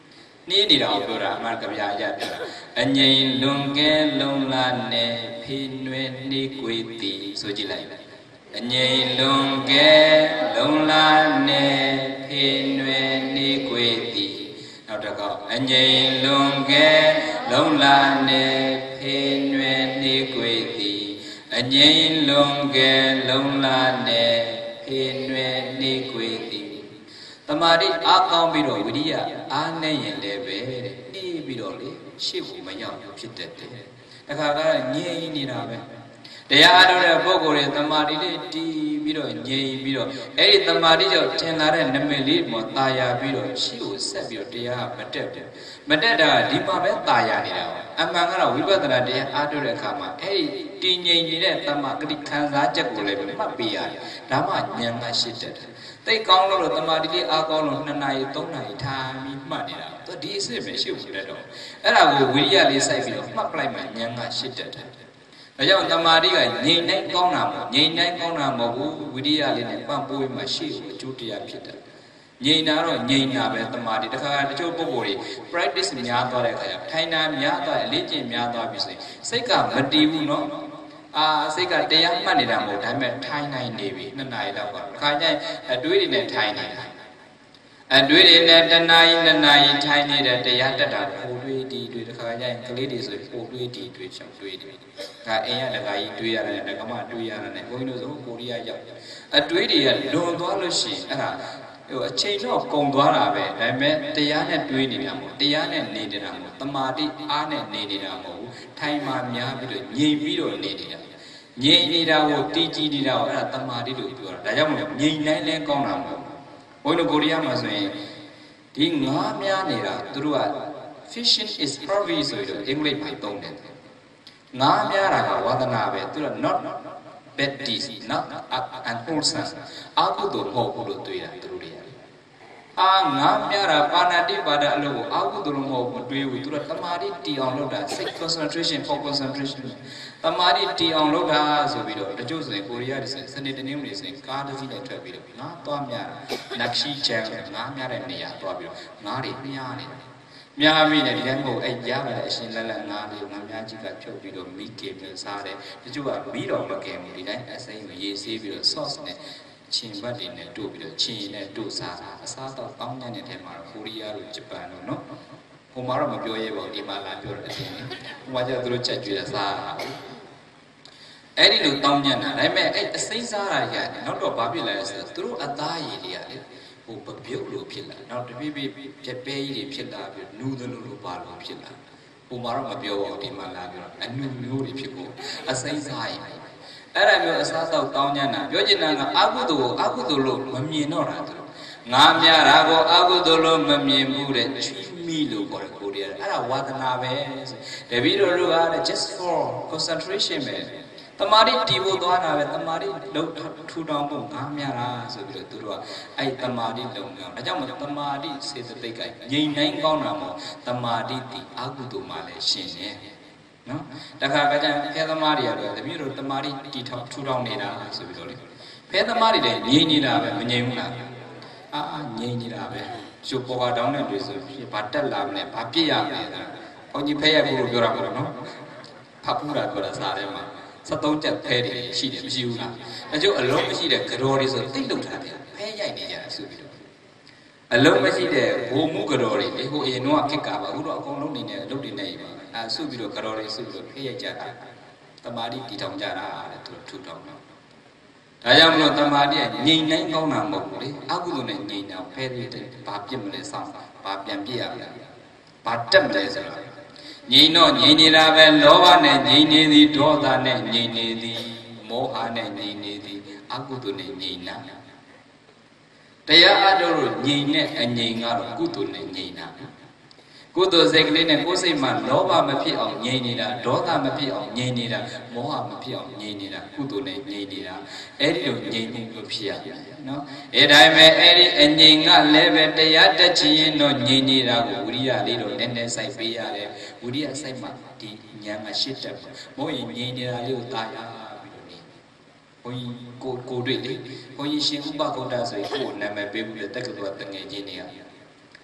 นี่ดีเราပြောတာအမှန်ကဗျာရပြောတာအငိမ့်လွန်ကဲလုံလာနဲ့ဖိနွယ်နေကွေတီဆိုကြည့်လိုက်အငိမ့်လွန်ကဲလုံလာနဲ့ဖိနွယ်နေကွေတီနောက်တစ်ခေါက်အငိမ့်လွန်ကဲလုံလာနဲ့ဖိနွယ်နေကွေတီအငိမ့်လွန်ကဲလုံလာနဲ့ဖိနွယ်နေကွေတီတမာတိအားကောင်းပြီးတော့ဝိရိယအားနဲ့ရင်လည်းပဲနေပြီးတော့လေရှေ့ကိုမရောက်ဖြစ်တတ်တယ်။တခါကငြိမ်နေတာပဲ။တရားအားထုတ်တဲ့ပုဂ္ဂိုလ်တွေတမာတိလေးတီးပြီးတော့ငြိမ်ပြီးတော့အဲ့ဒီတမာတိကြောင့်ထင်လာတဲ့နမိတ်လေးပေါ်ตาရပြီးတော့ရှေ့ကိုဆက်ပြီးတော့တရားမတက်ဘူး။မတက်တာဒီမှာပဲตาရနေတာ။အမှန်ကတော့ဝိပဿနာတရားအားထုတ်တဲ့အခါမှာအဲ့ဒီတည်ငြိမ်နေတဲ့တမာတိခံစားချက်ကိုလည်းမှတ်ပေးရတယ်။ဒါမှဉာဏ်ကရှင်းတတ်တယ်။သိကောင်းလို့တမာတိလေးအားကောင်းလို့2နာရီ3နာရီထိုင်ပြီးမှတ်နေတာသူဒီအစစ်ပဲရှုပ်နေတော့အဲ့ဒါကိုဝိရိယလေးစိုက်ပြီးတော့မှတ်ပလိုက်မှဉာဏ်ကရှင်းတတ်တယ်ဒါကြောင့်တမာတိကငြိမ်နိုင်ကောင်းတာမဟုတ်ငြိမ်နိုင်ကောင်းတာမဟုတ်ဘူးဝိရိယလေးနဲ့ပံ့ပိုးမှရှေ့ကိုအကျိုးတရားဖြစ်တယ်ငြိမ်တာတော့ငြိမ်တာပဲတမာတိတခါတချို့ပုဂ္ဂိုလ်တွေ practice များသွားတဲ့အခါကျထိုင်တာများသွားအလေးကျင့်များသွားပြီဆိုရင်စိတ်ကမတည်ဘူးเนาะစိတ်ကတရားမှတ်နေတာမဟုတ်ဒါပေမဲ့ထိုင်နိုင်နေပြီ2နာရီလောက်ကတခါကျရင်အတွေးတွေနဲ့ထိုင်နေတာအတွေးတွေနဲ့1နာရီ2နာရီထိုင်နေတဲ့တရားတက်တာပိုတွေးဒီတွေတခါကျရင်ကလေးတွေဆိုပိုတွေးဒီတွေချောင်းတွေးတယ်ဒါအိမ်ရတခါကြီးတွေးရတယ်တက္ကမတွေးရတယ်ဘုန်းကြီးတို့ဆိုကိုရီးယားရောက်အတွေးတွေကလွန်သွားလို့ရှိရင်အဲ့ဒါအချိန်တော့ကုန်သွားတာပဲဒါပေမဲ့တရားနဲ့တွေးနေတာမဟုတ်တရားနဲ့နေနေတာမဟုတ်တမာတိအားနဲ့နေနေတာမဟုတ်ထိုင်မှများပြီးတော့ငြိမ်ပြီးတော့နေနေတာငြိမ်နေတာကိုတည်ကြည်နေတာကိုအဲ့ဒါတမာတိလို့ပြောတာဒါကြောင့်မလို့ငြိမ်နိုင်လဲကောင်းတာမဟုတ်ဘုန်းကြီးကိုရီးယားမှာဆိုရင်ဒီငါးများနေတာသူတို့က fishing is probably ဆိုပြီးတော့အင်္ဂလိပ်မှာသုံးတယ်ငါးများတာကဝါသနာပဲသူတို့ not bad deeds not unwholesome အကုသိုလ်မဟုတ်ဘူးလို့တွေးတာသူတို့တွေကငါးများတာပါဏာတိပါဒအလုပ်ကိုအကုသိုလ်မဟုတ်ဘူးတွေးဘူးသူတို့တမာတိတီအောင်လုပ်တာစိတ် concentration for concentration တမာတိတီအောင်လုပ်တာဆိုပြီးတော့တချို့ဆိုရင်ကိုရီးယားတွေဆိုရင်စနေတနင်္ဂနွေဆိုရင်ကားတစ်စီးနဲ့ထွက်ပြီးတော့ငါးသွားများတာနက်ရှိချန်ငါးများတဲ့နေရာသွားပြီးတော့ငါးတွေမြားနေတာမြားပြီးနေဒီတိုင်းမဟုတ်အဲ့ကြားလာတဲ့အရှင်လက်လက်ငါးလေးငါးများကြီးကဖြုတ်ပြီးတော့မိကေပြီးစားတယ်တချို့ကမီးတော်မကင်ဘူးဒီတိုင်းအစိမ်းကိုရေးဆေးပြီးတော့ sauce နဲ့ချင်းဘတ်တွေနဲ့တို့ပြီးတော့ချင်းနဲ့တို့စားတာအစားတော့တောင်းညံ့တဲ့ထဲမှာကိုရီးယားတို့ဂျပန်တို့နော်ဟိုမှာတော့မပြောရဲပါဘူးဒီမှာလာပြောတဲ့အချင်းဟိုမှာကျတော့သူတို့ချက်ကျွေးတာစားတာအဲ့ဒီလိုတောင်းညံ့တာဒါပေမဲ့အဲ့အစိမ်းစားတာကြီးကနောက်တော့ဘာဖြစ်လဲဆိုတော့သူတို့အသားရည်တွေကလေဟိုပပြုတ်လို့ဖြစ်လာနောက်တပြည့်ပြည့်ပြက်ပဲကြီးတွေဖြစ်လာပြီးနူးသလိုလိုပါလို့ဖြစ်လာဟိုမှာတော့မပြောပါဘူးဒီမှာလာပြောအနုမျိုးတွေဖြစ်ဖို့အစိမ်းစားရည်အဲ့ဒါမျိုးအစားတော့တောင်းညံ့တာပြောချင်တာကအကုသိုလ်လို့မမြင်တော့တာသူငါများတာကိုအကုသိုလ်လို့မမြင်ဘူးတဲ့ချီမီလို့ခေါ်တယ်ကိုရီးယားအဲ့ဒါဝါသနာပဲတပည့်တော်တို့က just for concentration ပဲတမာတိတီဖို့သွားတာပဲတမာတိလုံးထူထောင်ဖို့ငါများတာဆိုပြီးတော့သူတို့ကအဲ့တမာတိလုံးအောင်ဒါကြောင့်မလို့တမာတိစေတသိက်ကငြိမ်နိုင်ကောင်းတာမို့တမာတိတီအကုသိုလ်မှလည်းရှင်တယ်နော်တခါကကြဖဲသမားတွေကတော့တပည့်တို့တမာတိတီထောင်ထူထောင်နေတာဆိုပြီးတော့လေဖဲသမားတွေလည်းငြိမ်နေတာပဲမငြိမ်ဘူးလားငြိမ်နေတာပဲရှုပ်ပေါ်ကတောင်းတဲ့တွေဆိုဘာတက်လာမလဲဘာပြည့်ရမလဲဘုန်းကြီးဖဲရကိုလို့ပြောတာပေါ့နော်ဖတ်ပူတာပြောတာစားတယ်မှာ73ချက်ဖဲတွေရှိတယ်မရှိဘူးလားအကျိုးအလုံးမရှိတဲ့ကြော်တွေဆိုတိတ်လုံထားတယ်ဖဲရိုက်နေကြတာဆိုပြီးတော့အလုံးမရှိတဲ့ဘိုလ်မှုကြော်တွေလေဟိုအရင်တော့ခက်ကပါအခုတော့အကုန်လုံးနေနေအလုပ်တွေနေပါဆုပြီးတော့ကြော်တွေဆုပြီးတော့ဖဲရိုက်ကြတာတမာတိတီထောင်ကြတာတဲ့သူထူထောင်တော့ဒါကြောင့်မလို့တမာတိကငြိမ်နိုင်ကောင်းတာမဟုတ်ဘူးလေအကုသိုလ်နဲ့ငြိမ်တာဖဲတွေဘာပြစ်မလဲစောင့်ဘာပြန်ပြစ်ရမလဲဘာတက်မလဲဆိုတော့ငြိမ်တော့ငြိမ်နေတာပဲလောဘနဲ့ငြိမ်နေသည်ဒေါသနဲ့ငြိမ်နေသည်မောဟနဲ့ငြိမ်နေသည်အကုသိုလ်နဲ့ငြိမ်တာတရားအထုတ်လို့ငြိမ်တဲ့အငြိမ်ကတော့ကုသိုလ်နဲ့ငြိမ်တာကုသိုလ်စိတ်ကလေးနဲ့ကိုယ်စိတ်မှာလောဘမဖြစ်အောင်ငြိမ်နေတာဒေါသမဖြစ်အောင်ငြိမ်နေတာမောဟမဖြစ်အောင်ငြိမ်နေတာကုသိုလ်နဲ့ငြိမ်နေတာအဲ့ဒီလိုငြိမ်မှုလို့ဖြစ်ရတယ်နော်အဲ့ဒါပေမဲ့အဲ့ဒီအငြိမ်ကလည်းပဲတရားတက်ချင်ရင်တော့ငြိမ်နေတာကိုဝိရိယလေးတော့နည်းနည်းစိုက်ပေးရတယ်ဝိရိယစိုက်မှဒီဉာဏ်ကရှစ်တက်ပါဘုန်းကြီးငြိမ်နေတာလေးကိုတာယာပြီးတော့နေဘုန်းကြီးကိုတွေ့လေဘုန်းကြီးရှင်ဥပဂုတ်တဆိုရင်ကိုယ်နာမည်ပေးပြီးတက္ကသိုလ်တငယ်ချင်းတွေက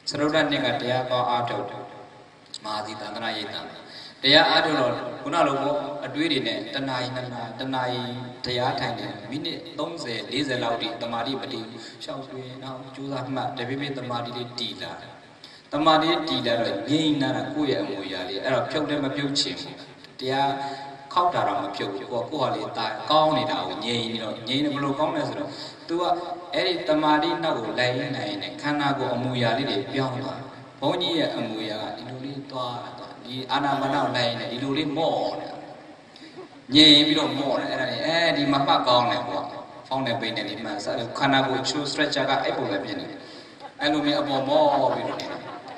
Serudan ni kat dia kau ada, mahadi tanah itu. Dia ada loh, kuna logo adui ini tenai dia tanya, mini tongse desa laudi temari beri, syawui nau jual mak, tapi temari dia temari dia loh, ni nara kuya muyali, Arab piau dia mapiau cim, dia kau darah mapiau, ku hali tak kau ni dah, ni belum kau ni sudah. Tua, temari nagu lain ni, karena aku amuyali dia piang lah. Poni amuya iduli tua, di anak mana lain ni iduli more. Ni bilang more, di mapa kau ni buat, kau ni benda ni masa, karena aku choose stretch agak apa lebih ni. Alumi apa more bilang ni.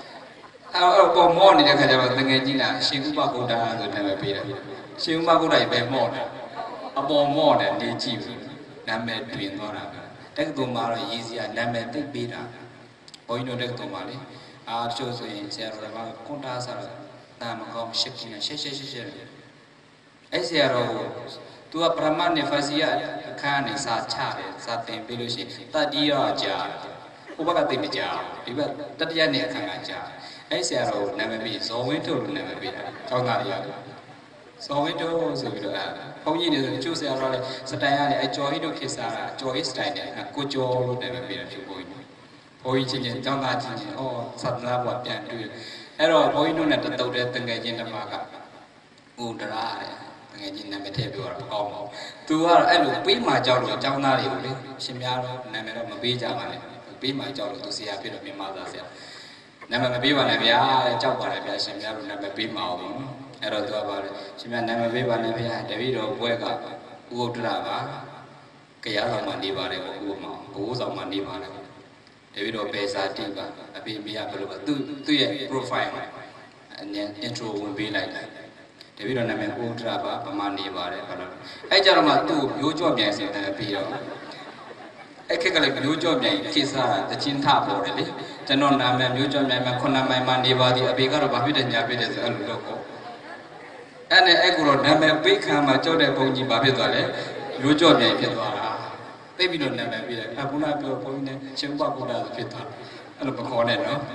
Apa more ni dia kerja dengan jinak, siapa aku dah tu nama beda. Siapa aku dah ibu more. Apa more ni dia cium, nama twin orang. Dek tu malah easy, nama tu beda. Poin tu dek tu malah. Arjo tu yang saya orang kontak sah, nama kau shifting, share. Saya orang tu peraman ni fasiat kan ni sahaja, sahaja belusi. Tadi aja, ubah kata bija, iba tadi ni kan aja. Saya orang nama bi, soalnya tu nama bi, kau nak ya. Soalnya tu sebab kau ini tu saya orang setaya ni, joy tu kisah, joy style ni, aku joy nama bi tu boy. Boy cini, jangan cini, oh satlah buat pian tu. Ero boy tu nak tahu dia tengah jenis apa? Udara, tengah jenis nama dia biar kau mau. Tu elo pi macam lu, jangan nari uli. Sembiar nama lu mabi jangan ni. Pi macam lu tu siapa tu memang dah siapa. Nama mabi mana biar, jauh mana biar sembiar nama pi mau. Ero tu apa? Sembiar nama mabi mana biar, tapi lu boy ka udara, kaya lu mandi balik aku mau, aku sama mandi balik. Tapi do pesa tiba, tapi biar perlu tu ye profile, intro be like. Tapi do nama ultra apa pemandi bare kalau. Cara mak tu yujo biasa tapi yo. Kalau yujo biasa kisah tercinta boleh le. Jangan nama yujo biasa kau nama mandi badi, abi kalau babi dan nyabi dan selalu doko. Kalau nama pekah macam ada punji babi tu le, yujo biasa itu ada. Tapi do nama biar, aku nak biar kau ini siapa kau dah kita, kalau kau ni no,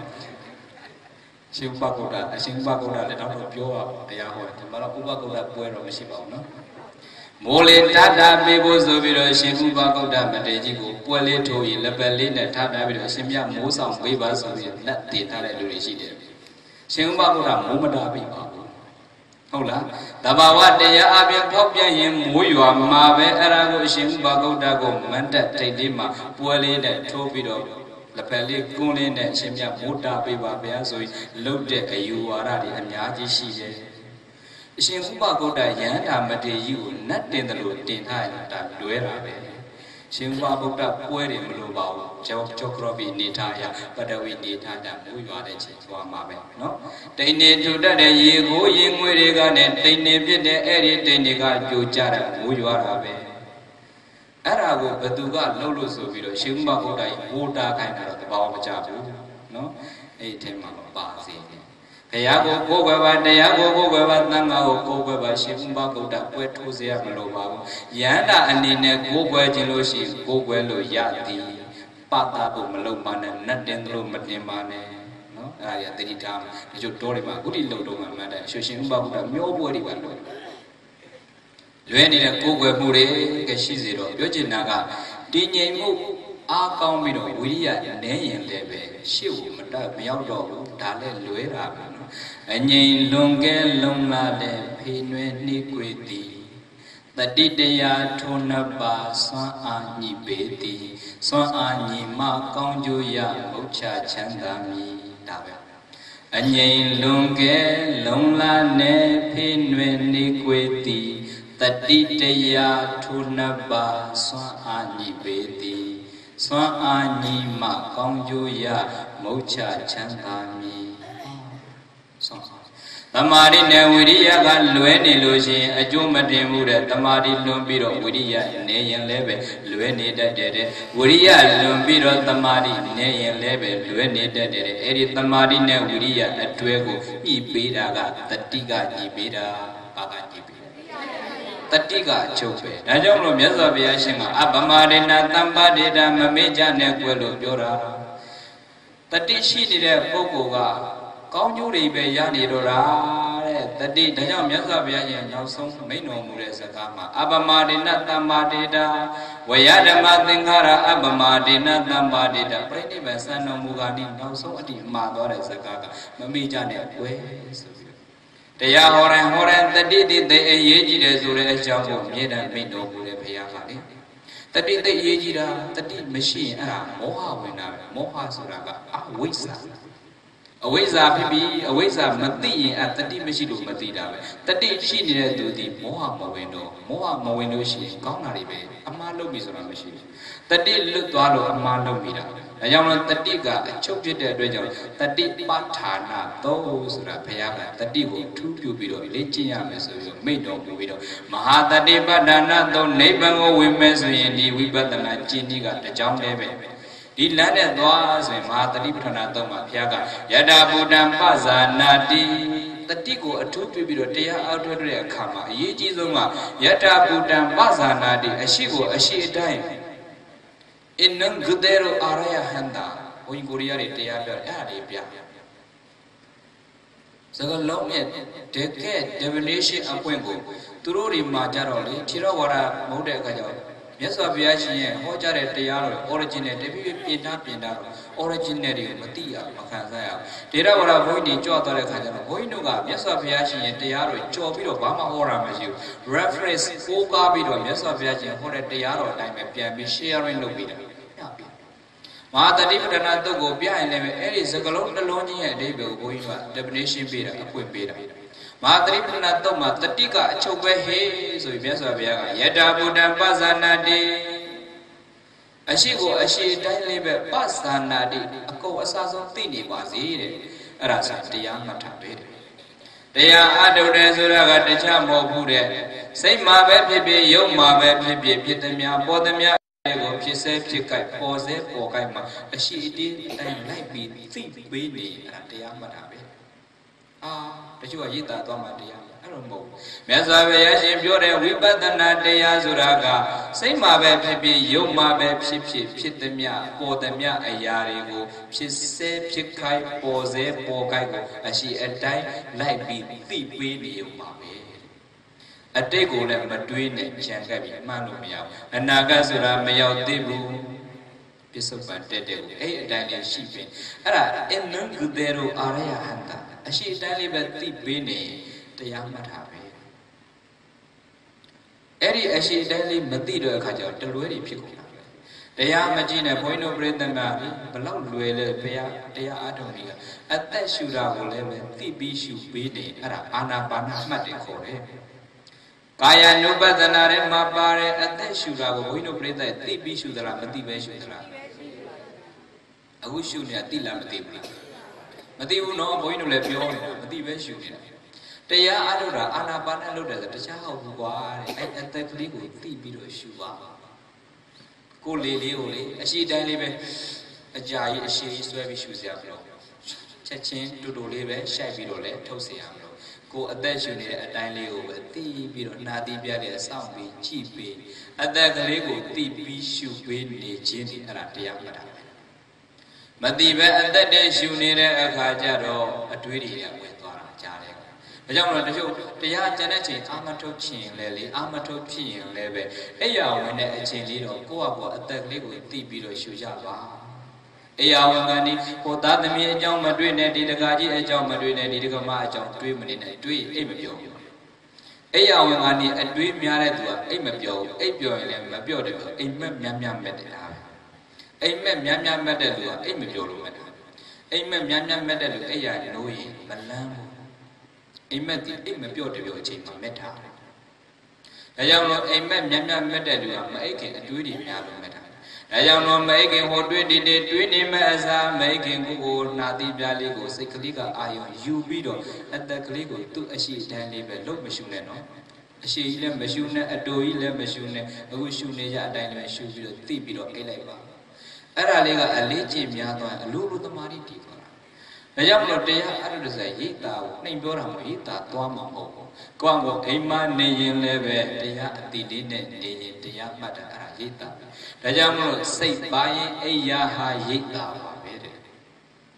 siapa kau dah le, dah tu biar dia hoi, malah siapa kau dah buat orang mesti bau no. Boleh tada bebo zubiro siapa kau dah mendeji kau boleh tu ini lepas ni tada bebo siapa musa bebo zubiro nak tidak ada dulu sih dia, siapa kau dah mau dah bebo. Hola, tabawa dia abang kopya yang muyu amabe erago sing bago dago mandat tadima puale dan topido lepeli kunin dan semya muda beba biasoi lode ayuara di anyaji sih. Sing bago dah yang dah mati yu nat den lalu den hai dah dua rabe. Sing bago dah puale melu bau jauh cokrobi nita ya pada nita dah muyu ada cipta amabe, no? Tene tu dah ye go ye muere kan, tene biar eri tene kan juara mujuara be. Arago betul kan lalu sobiro, siapa kau dah muda kan ada bawa macam tu, no? Tema apa sih? Kaya go bawa dia go bawa tangga go bawa siapa kau dah buat tu siapa melupa. Yang dah ani ne go buat jelosi go buat lo yati, patah tu melupa nak dendro mati mana. Ya tadi jam, jujur dori mah, gudi lalu mana ada, sosial umba bukan nyobu di mana. Jadi ni aku mure ke sini lo, jadi naga di nyemu akau miro wiya ni yang lebe, siu menda miau do, dale luar apa. Anyi longge longla pinwe ni kuiti, tadi dia thona ba swan anyi beti, swan anyi ma kau juya uca candami. Anyi longge longla ne pinwe ni kuiti, tadi dia thona ba swan anyi beti, swan anyi ma kau juya uca candami. Tamari ne wiriya kan luwe ni lusi ajo mati muda tamari lumbiro wiriya ne yang lebe luwe ni dadere wiriya lumbiro tamari ne yang lebe luwe ni dadere eri tamari ne wiriya atwego ibira ga tatiga ibira aga ibira tatiga chope dajo lo myasa bya shin ga abamari na tamba de da mameja ne kwelo pyora Tati shi ni de pogo ga kaung ju ri be ya ni do ra de tati da jaw myatsa bya yin naw song main no mu de saka ma apamadena tammadeda vayadama thingara apamadena tammadeda prinnivan san no mu ga ni naw song ati ma twa de saka ga mami ja ne kwe soတရားဟောရင်တတိတိသိအရေးကြီးတယ်ဆိုတဲ့အကြောင်းကိုမြေတံမိတ်တော်မူတဲ့ဘုရားကလေတတိသိအရေးကြီးတာတတိမရှိရင်အဲ့ဒါမောဟဝင်တာပဲမောဟဆိုတာကအဝိဇ္ဇာအဝိဇ္ဇာဖြစ်ပြီးအဝိဇ္ဇာမသိရင်အတတိမရှိလို့မသိတာပဲတတိရှိနေတဲ့သူဒီမောဟမဝင်တော့မောဟမဝင်လို့ရှိရင်ကောင်းတာတွေပဲအမှားလုပ်ပြီဆိုတာမရှိဘူးတတိလွတ်သွားလို့အမှားလုပ်ပြီတာဒါကြောင့်လို့တတိကအချုပ်ဖြစ်တဲ့အတွက်ကြောင့်တတိပဋ္ဌာနာသုံးဆိုတာဘုရားကတတိကိုထူးပြပြီးတော့လေ့ကျင့်ရမယ်ဆိုပြီးမိန့်တော်မူပြီးတော့မဟာတတိပဋ္ဌာနာသုံးနိဗ္ဗာန်ကိုဝင်မယ်ဆိုရင်ဒီဝိပဿနာကျင့်နည်းကတကြောင်းတည်းပဲဒီလမ်းနဲ့သွားဆိုရင်မဟာတတိပဋ္ဌာနာသုံးမှာဘုရားကယတဗုဒ္ဓံပဇာနာတိတတိကိုအထူးပြုပြီးတော့တရားအောက်ထွက်တဲ့အခါမှာအရေးကြီးဆုံးကယတဗုဒ္ဓံပဇာနာတိအရှိကိုအရှိအတိုင်းအင်းနံဂဒေရောအာရယဟန္တာဘုန်းကြီးကိုရီးယားတွေတရားပြောတယ်အဲ့ဒါတွေပြစကလုံးရဲ့တကယ် definition အပွင့်ကိုသူတို့တွေမှာကြတော့လေခြေတော်ဝါဒမဟုတ်တဲ့အခါကျတော့မြတ်စွာဘုရားရှင်ရဲ့ဟောကြားတဲ့တရားတော် original တပြည့်ပြင်တာတော့ original တွေကိုမသိရမခံစားရဘူးဒေရဝါဒဘုန်းကြီးတွေကြွသွားတဲ့အခါကျတော့ဘုန်းကြီးတို့ကမြတ်စွာဘုရားရှင်ရဲ့တရားတော်ကြော်ပြီးတော့ဘာမှဟောတာမရှိဘူး reference ကိုးကားပြီးတော့မြတ်စွာဘုရားရှင်ဟောတဲ့တရားတော်အတိုင်းပဲပြန်ပြီး sharing လုပ်ပြီးတာမဟာတတိပဋ္ဌာနာတုတ်ကိုပြရင်လည်းအဲ့ဒီစကလုံးတစ်လုံးချင်းရဲ့အဓိပ္ပာယ်ကိုဘုန်းကြီးက definition ပေးတာအပွင့်ပေးတာမဟာတတိပဋ္ဌာနာတုတ်မှာတတိကအချုပ်ပဲဟေးဆိုပြီးမြတ်စွာဘုရားကယတဗုဒ္ဓံပဇာနာတိအရှိကိုအရှိတိုင်းလေးပဲပဇာနာတိအကုန်အစားဆုံးသိနေပါစေတဲ့အဲ့ဒါဆိုတရားမှတ်ထားပဲတရားအထုတ်တယ်ဆိုတာကတခြားမဟုတ်ဘူးတဲ့စိတ်မှာပဲဖြစ်ဖြစ်ယုတ်မှာပဲဖြစ်ဖြစ်ဖြစ်သမျှပေါ်သမျှကိုဖြစ်စေဖြစ်ကြိုက်ပေါ်စေပေါ်ကြိုက်မှာအရှိအတင်းအတိုင်းလိုက်ပြီးသိပေးနေအဲ့ဒါတရားမှတ်တာပဲတချို့ကရည်တာသွားမှတရားအဲ့လိုမဟုတ်မြတ်စွာဘုရားရှင်ပြောတဲ့ဝိပဿနာတရားဆိုတာကစိတ်မှာပဲဖြစ်ဖြစ်ယုတ်မှာပဲဖြစ်ဖြစ်ဖြစ်သမျှပေါ်သမျှအရာတွေကိုဖြစ်စေဖြစ်ခိုက်ပေါ်စေပေါ်ကြိုက်ကိုအရှိအတိုင်းလိုက်ပြီးသိပေးနေုံပါပဲအတိတ်ကိုလည်းမတွေးနဲ့ကြံခဲ့ပြီးမှန်းလို့မရဘူးအနာဂတ်ဆိုတာမရောက်သေးဘူးပစ္စုပန်တက်တဲ့ကိုအဲ့အတိုင်းလေးရှိပြီအဲ့ဒါအနံဂဒေရောအာရယဟန္တာအရှိအတိုင်းလေးပဲသိပေးနေတရားမှတ်တာပဲအဲ့ဒီအရှိအတိုင်းလေးမသိတဲ့အခါကျတော့တလွဲတွေဖြစ်ကုန်တာတရားမကြည့်နဲ့ဘုန်းကြီးတို့ပြိဿမဘလောက်လွယ်လဲဘုရားတရားအားထုတ်နေကအသက်ရှူတာကိုလည်းပဲသိပြီးရှူပေးနေအဲ့ဒါအာနာပါနမှတ်တယ်ခေါ်တယ်ကာယ ानु ပဒနာရဲ့မှာပါတဲ့အသက်ရှူတာကိုဘုန်းကြီးတို့ပြိဿသိပြီးရှူသလားမသိပဲရှူသလားအခုရှုနေတာသိလားမသိဘူးလားမသိဘူးနော်ဘုန်းကြီးတို့လည်းပြောနေတာမသိပဲရှုနေတာတရားအားထုတ်တာအာနာပါနလုပ်တယ်ဆိုတခြားဟုတ်ဘူးကွာတဲ့အဲ့အသက်ကလေးကိုသိပြီးတော့ရှုပါကိုလေလေးကိုလေအရှိတိုင်းလေးပဲအကြာကြီးအရှိကြီးဆွဲပြီးရှုစရာမလိုချက်ချင်းတူတူလေးပဲရှိုက်ပြီးတော့လည်းထုတ်เสียရမလို့ကိုအသက်ရှုနေတဲ့အတိုင်းလေးကိုပဲသိပြီးတော့နာတိပြတဲ့အဆောင်ပြီးကြည့်ပြီးအသက်ကလေးကိုသိပြီးရှုပေးနေခြင်းဒီအဲ့ဒါတရားမှတ်တာမသိပဲအသက်တည်းရှုနေတဲ့အခါကျတော့အတွေးတွေဝင်သွားတာကြားတယ်ဒါကြောင့်မလို့တချို့တရားကျန်တဲ့ချိန်အာမထုတ်ချင်လဲလေအာမထုတ်ဖြစ်ရင်လည်းပဲအဲ့ရဝင်တဲ့အချိန်လေးတော့ကိုယ့်အပေါ်အသက်ကလေးကိုသိပြီးတော့ရှုကြပါအရာဝန်ကဒီဟိုသားသမီးအကြောင်းမတွေ့နဲ့ဒီတကာကြီးအကြောင်းမတွေ့နဲ့ဒီတကမအကြောင်းတွေးမနေနဲ့တွေးအိတ်မပြောဘူးအရာဝန်ကဒီအတွေးများတဲ့သူကအိတ်မပြောဘူးအိတ်ပြောရင်လည်းမပြောတယ်အိမ်မက်များများမဲ့တယ်လားအိမ်မက်များများမဲ့တဲ့လူကအိတ်မပြောလို့မဲ့တာအိမ်မက်များများမဲ့တဲ့လူအိတ်ရနိုးရင်မလန်းဘူးအိမ်မက်ဒီအိတ်မပြောတယ်ပြောအချိန်မှာမဲ့တာဒါကြောင့်လို့အိမ်မက်များများမဲ့တဲ့လူကမအိတ်ခင်အတွေးတွေများလို့မဲ့တာဒါကြောင့်တော့မိခင်ဟိုတွေးတွေးနေမဲ့အစားမိခင်ကိုနာတိပြားလေးကိုစိတ်ကလေးကအာယုံယူပြီးတော့အသက်ကလေးကိုသူ့အရှိတန်းလေးပဲလုံးမရှုနဲ့နော်အရှိကြီးလည်းမရှုနဲ့အတူကြီးလည်းမရှုနဲ့အခုရှုနေကြအတိုင်းလည်းရှုပြီးတော့သိပြီးတော့အိတ်လိုက်ပါအဲ့ဒါလေးကအလေးကျင့်များသွားအလိုလိုသမာဓိတည်သွားတာဒါကြောင့်မလို့တရားအထုတဆရိတ်တာကိုနှိမ်ပြောတာမဟုတ်ရိတ်တာသွားမှာမဟုတ်ဘူးကိုယ့်ကိုအိမ်မနေရင်လည်းပဲတရားအတိလေးနဲ့နေရင်တရားမှတ်တာအဲ့ဒါရိတ်တာဒါကြောင့်မလို့စိတ်ပါရင်အိယာဟာရိတ်တာပါပဲတဲ့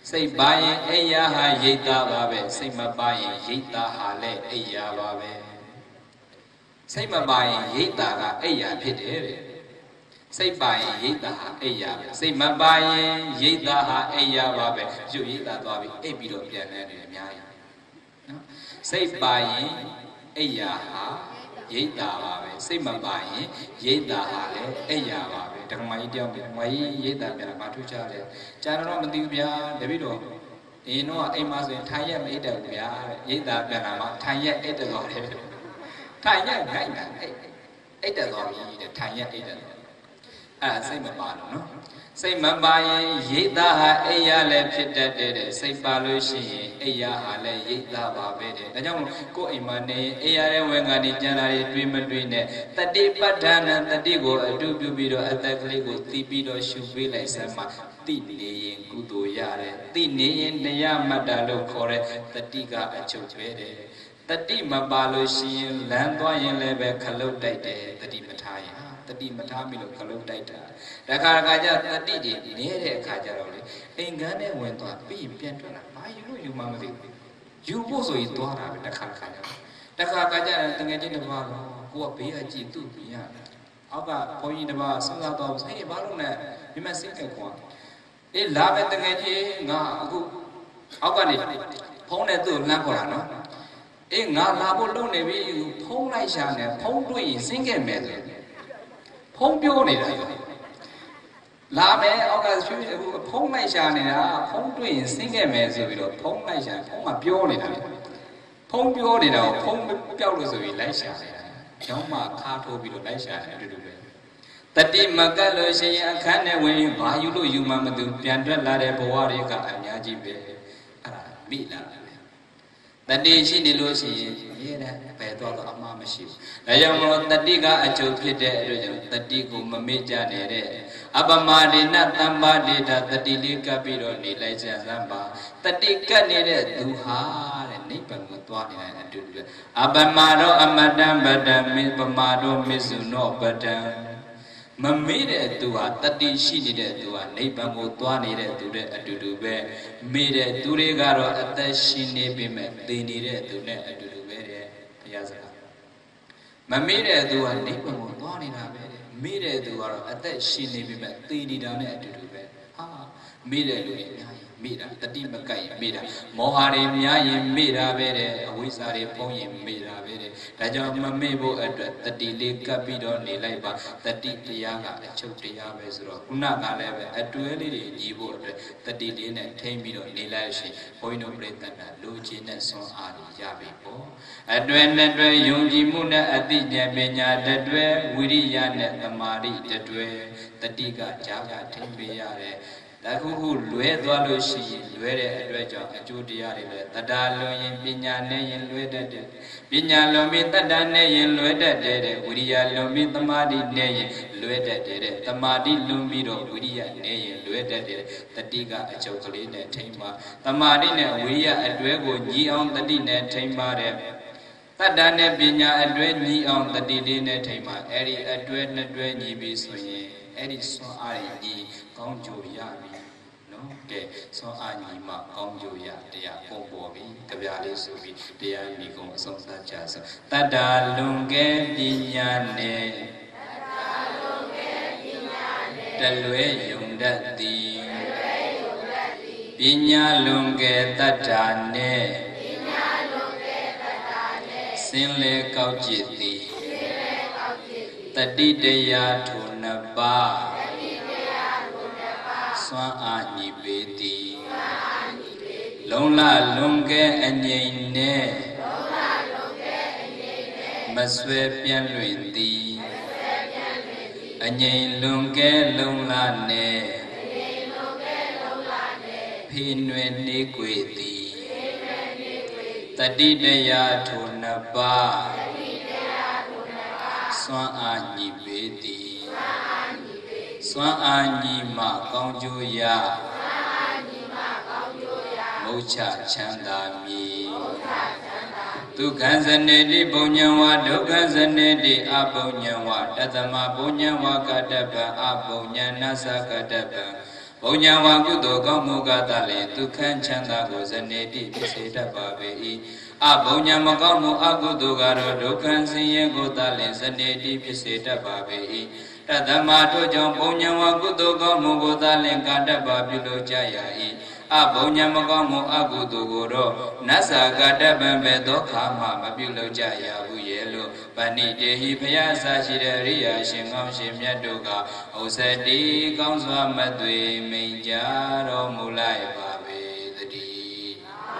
စိတ်ပါရင်အိယာဟာရိတ်သားပါပဲစိတ်မပါရင်ရိတ်သားဟာလည်းအိယာပါပဲစိတ်မပါရင်ရိတ်သားကအိယာဖြစ်တယ်တဲ့စိတ်ပါရင်ရိတ်သားဟာအိယာပဲစိတ်မပါရင်ရိတ်သားဟာအိယာပါပဲရုပ်ရိတ်သားသွားပြီးအိပ်ပြီးတော့ပြန်နေတယ်အများကြီးနော်စိတ်ပါရင်အိယာဟာရိတ်သားပါပဲစိတ်မပါရင်ရိတ်သားဟာလည်းအိယာပါပဲဓမ္မကြီးတယောက်ပြန်ဓမ္မကြီးရိတ်သားပြန်လာမထူးကြတယ်ကြာတော့မသိဘူးဗျာတပည့်တော်ဒီတော့အိမ်မှာဆိုရင်ထိုင်ရက်မအိတ်တယ်ဗျာရိတ်သားပြန်လာမှထိုင်ရက်အိတ်တယ်တော့တယ်ထိုင်ရက်နိုင်တာအိတ်တယ်တော့ပြီတဲ့ထိုင်ရက်အိတ်တယ်အဲ့စိတ်မပါလို့နော်စိတ်မပါရင်ရိတ်သားဟာအိယာလည်းဖြစ်တတ်တဲ့စိတ်ပါလို့ရှိရင်အိယာဟာလည်းရိတ်သားပါပဲတဲ့ဒါကြောင့်ကိုယ်အိမ်မှာနေအိယာရဲ့ဝင်ကနေကြံလာတွေတွေးမတွေးနဲ့တတိပဋ္ဌာနတတိကိုအတူပြုပြီးတော့အသက်ကလေးကိုသိပြီးတော့ရှုပေးလိုက်စမ်းမှသိနေရင်ကုသိုလ်ရတယ်သိနေရင်တရားမှတ်တာလို့ခေါ်တဲ့တတိကအချုပ်ပဲတဲ့တတိမပါလို့ရှိရင်လမ်းသွားရင်လည်းပဲခလုတ်တိုက်တယ်တတိမထားရင်တတိမထားမိလို့ခလုတ်တိုက်တာတခါကျတတိတွေနေတဲ့အခါကျတော့လေအိမ်ကန်းနဲ့ဝင်သွားပြီးပြန်ထွက်လာဘာယူလို့ယူမှမသိဘူးယူဖို့ဆိုရင်သွားတာပဲတခါကျတငယ်ချင်းတစ်ပါးတော့ကိုကဘေးကကြည့်သူ့ပြင်ရအောက်ကဘုန်းကြီးတစ်ပါးစဉ်းစားတော့ဟေးဘာလို့လဲဒီမှာစိတ်ကခွာအေးလာပဲတငယ်ချင်းငါအခုအောက်ကနေဖုံးနဲ့သူ့လှမ်းခေါ်တာနော်အေးငါလာဖို့လုံနေပြီဖုံးလိုက်ရှာနေဖုံးတွေ့ရင်စင်းခဲ့မယ်ဆိုဖုံးပြောနေတာလာမယ်အောက်ကရွှေဖုံးလိုက်ရှာနေတာဖုံးတွေ့ရင်စင်းခဲ့မယ်ဆိုပြီးတော့ဖုံးလိုက်ရှာဖုံးကပြောနေတာဖုံးပြောနေတာကိုဖုံးပျောက်လို့ဆိုပြီးလိုက်ရှာနေတာကျောင်းမှာခါထိုးပြီးတော့လိုက်ရှာတယ်အတူတူပဲတတိမကတ်လို့ရှိရင်အခန်းထဲဝင်ဘာယူလို့ယူမှမသိဘူးပြန်ထွက်လာတဲ့ဘဝတွေကအများကြီးပဲအဲ့ဒါမိလာတယ်တတိရှိနေလို့ရှိရင်ရဲတယ်ဘယ်တော့အမှားမရှိဘူးဒါကြောင့်မလို့တတိကအကျုပ်ဖြစ်တဲ့အတွက်ကြောင့်တတိကိုမမေ့ကြနဲ့တဲ့အပမဒေနတမ္ပါဒေတာတတိလေးကပ်ပြီးတော့နေလိုက်ကြစမ်းပါတတိကပ်နေတဲ့သူဟာတဲ့နိဗ္ဗာန်ကိုသွားနေတဲ့အတူတူအပမရောအမတံပတံမေပမာရောမေစုနောပတံမမေ့တဲ့သူဟာတတိရှိနေတဲ့သူဟာနိဗ္ဗာန်ကိုသွားနေတဲ့သူတဲ့အတူတူပဲမေ့တဲ့သူတွေကတော့အသက်ရှင်နေပြီမဲ့သိနေတဲ့သူနဲ့အတူတူပဲတဲ့ဘုရားစကားမမေ့တဲ့သူဟာနိဗ္ဗာန်ကိုသွားနေတာပဲမေ့တဲ့သူကတော့အသက်ရှင်နေပြီမဲ့သိနေတာနဲ့အတူတူပဲဟာမေ့တဲ့လူတွေအများကြီးမေ့တာတတိမကပ်ရင်မေ့တာမောဟတွေများရင်မေ့တာပဲတဲ့အဝိဇ္ဇာတွေဖုံးရင်မေ့တာပဲတဲ့ဒါကြောင့်မမေ့ဖို့အတွက်တတိလေးကပ်ပြီးတော့နေလိုက်ပါတတိတရားကအချုပ်တရားပဲဆိုတော့ခုနကလည်းပဲအတွဲလေးတွေညီဖို့အတွက်တတိလေးနဲ့ထိမ့်ပြီးတော့နေလိုက်ရှင်ဘုန်းကြီးတို့ပြိတ္တနာလူချင်းနဲ့ဆွမ်းအားရပြီပေါ့အတွဲနဲ့တွဲယုံကြည်မှုနဲ့အသိဉာဏ်ပညာတွဲဝိရိယနဲ့သမာဓိတွဲတတိကကြားကထိမ့်ပေးရတယ်တခုခုလွဲသွားလို့ရှိရင်လွဲတဲ့အတွက်ကြောင့်အကျိုးတရားတွေလည်းတတ္တာလွန်ရင်ပညာနဲ့ရင်လွဲတတ်တယ်ပညာလွန်ပြီးတတ္တာနဲ့ရင်လွဲတတ်တယ်ဝိရိယလွန်ပြီးသမာဓိနဲ့ရင်လွဲတတ်တယ်သမာဓိလွန်ပြီးတော့ဝိရိယနဲ့ရင်လွဲတတ်တယ်တတိကအကျုပ်ကလေးနဲ့ထိမ့်ပါသမာဓိနဲ့ဝိရိယအတွဲကိုညီအောင်တတိနဲ့ထိမ့်ပါတယ်တတ္တာနဲ့ပညာအတွဲညီအောင်တတိလေးနဲ့ထိမ့်ပါအဲ့ဒီအတွဲနှစ်တွဲညီပြီးဆိုရင်အဲ့ဒီဆွမ်းအားညီကောင်းကြိုရပြီနော်ကဲဆွမ်းအားညီမှကောင်းကြိုရတရားပုံပေါ်ပြီကြပြလေးဆိုပြီးတရားညီကုံအဆုံးသတ်ကြဆိုတတ္တာလွန်ကဲပညာနဲ့တလွဲယုံတတ်သည်ပညာလွန်ကဲတတ္တာနဲ့စင်လေကောက်ကြည်သည်တတိတရားထိုနှစ်ပါးစွမ်းအားညီပေသည်လုံလလွန်ကဲအငြိမ်နဲ့မဆွဲပြန့်လွင်သည်အငြိမ်လွန်ကဲလုံလနဲ့ဖေးနွယ်နေကွေသည်တတိတရားထိုနှစ်ပါးစွမ်းအားညီပေသည်စွမ်းအားညီမှကောင်းကျိုးရမုတ်ချချမ်းသာမည်ဒုက္ခဇနေတိဘုံညံဝဒုက္ခဇနေတိအဘုံညံဝတသမဘုံညံဝကတ္တပံအဘုံညံနသကတ္တပံဘုံညာဝါကုသိုလ်ကောင်းမှုကသာလျှင်ဒုက္ခချမ်းသာကိုဇနေတိဖြစ်စေတတ်ပါပေ၏အဘုံညာမကောင်းမှုအကုသိုလ်ကတော့ဒုက္ခဆင်းရဲကိုသာလျှင်ဇနေတိဖြစ်စေတတ်ပါပေ၏တသမတို့ကြောင့်ဘုံညာဝါကုသိုလ်ကောင်းမှုကိုသာလျှင်ကာတတ်ပါပြုလို့ကြရ၏အဘုံညာမကောင်းမှုအကုသိုလ်ကိုတော့နတ်စာကာတပံပဲသောခါမှမပြုလို့ကြရဘူးရဲ့လို့ပဏိတေဟိဘုရားဆာရှိတဲ့ရိယာရှင်ကောင်းရှင်မြတ်တို့ကဥစ္စတိကောင်းစွာမသွေမိန်ကြတော်မူလိုက်ပါပေသတည်း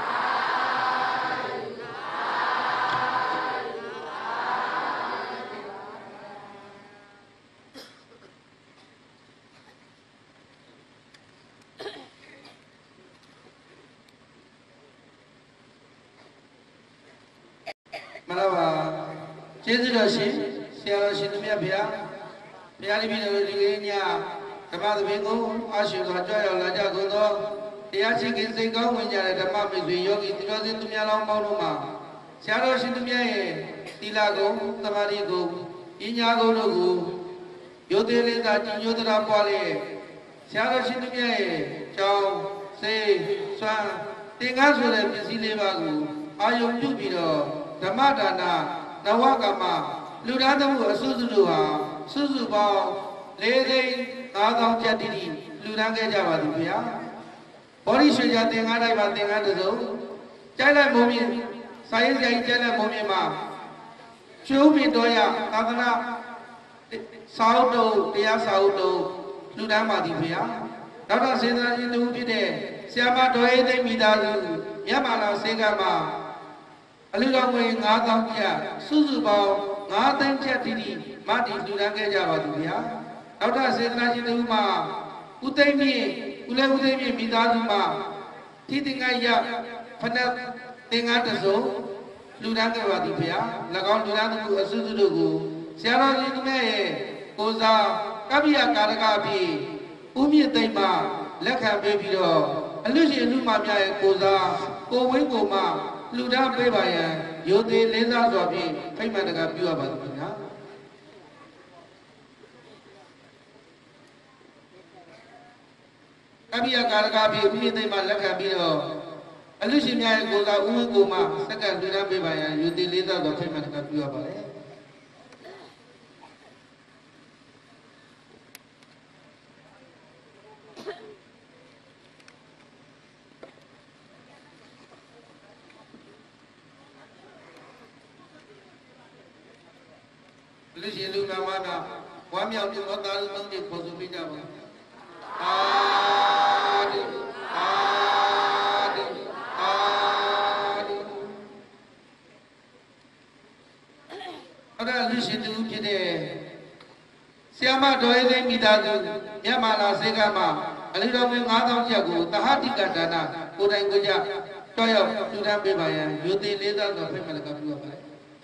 မလားပါကျေးဇူးတော်ရှင်ဆရာတော်ရှင်သူမြတ်ဗျာဘုရားလိပိတော်ဒီလေးညဓမ္မသဘင်ကိုအာရှိစွာကြွရောက်လာကြကုန်သောတရားရှိခင်စိတ်ကောင်းဝင်ကြတဲ့ဓမ္မမိတ်ဆွေယောဂီသူတော်စင်သူများလောင်းပေါင်းတို့မှာဆရာတော်ရှင်သူမြတ်ရဲ့သီလကုံသမာဓိကုံပညာကုံတို့ကိုရိုသေလေးသာကြီးညိုသရာပွားလျက်ဆရာတော်ရှင်သူမြတ်ရဲ့ကြောင်းစိတ်စွမ်းသင်္ကန်းဆိုတဲ့ပစ္စည်းလေးပါးကိုအာယုံပြုပြီးတော့ဓမ္မဒါနနဝကမ္မလူဒါန်းမှုအစုစုတို့ဟာစုစုပေါင်း4,500,000ကျပ်တိတိလူဒါန်းခဲ့ကြပါသည်ဗျာဘောရီရွှေကြသင်္ကားတိုင်းမှာသင်္ကားတစုံကျိုင်းလိုက်မုံမြင့်စာရေးဆရာကြီးကျိုင်းလိုက်မုံမြင့်မှာကျိုးမြင့်တော်ရသာသနာစာအုပ်တို့တရားစာအုပ်တို့လူဒါန်းပါသည်ဗျာဒေါက်တာစေတနာရှင်တို့ဖြစ်တဲ့ဆရာမဒေါ်အေးသိမ့်မိသားစုမြတ်မာလာစေကမှာအလူတော်ဝင်9,000ကျပ်စုစုပေါင်း9 သိန်းကျပ်တိတိမတည်လူဒါန်းခဲ့ကြပါသည်ဗျာဒေါက်တာစေတနာရှင်တို့မှာဦးသိမ့်မြင့်ဦးလဲဦးသိမ့်မြင့်မိသားစုမှာထိတင်္ဂရဖနက်သင်္ကန်းတစုံလူဒါန်းခဲ့ပါသည်ဗျာ၎င်းလူဒါန်းသူအစုစုတို့ကိုဆရာတော်ရှင်တို့ရဲ့ကိုစားကပ္ပိယကာရကပြီးဦးမြင့်သိမ့်မှာလက်ခံပေးပြီးတော့အလူရှင်အလူမများရဲ့ကိုစားကိုဝင်းကိုမလူဒါန်းပေးပါရန်ရိုသေလေးစားစွာဖြင့်ဖိတ်မှန်တကပြုရပါသည်ခင်ဗျာကပ္ပိယကာရကပြီးဦးမြင့်သိမ့်မှာလက်ခံပြီးတော့အလူရှင်များရဲ့ကိုစားဦးဝင်းကိုမစက္ကန့်လူဒါန်းပေးပါရန်ရိုသေလေးစားစွာဖိတ်မှန်တကပြုရပါလေလူရှင်လူနာမနာဝမ်းမြောက်ပြုသောသာလူသုံးတွေပေါ်ဆိုပေးကြပါအာဒီအာဒီအာဒီအဲ့ဒါလူရှင်တူဖြစ်တဲ့ဆရာမဒေါ်အေးသိမ့်မိသားစုမြတ်မာလာစေကမှာအလူတော်ဝင်9,000ကျပ်ကိုတဟတိကဒါနကိုယ်တိုင်ကိုကြတွားရောက်လူဒါန်းပေးပါရန်ရိုသေလေးစားစွာဖိတ်မှန်ကပြုရပါလေ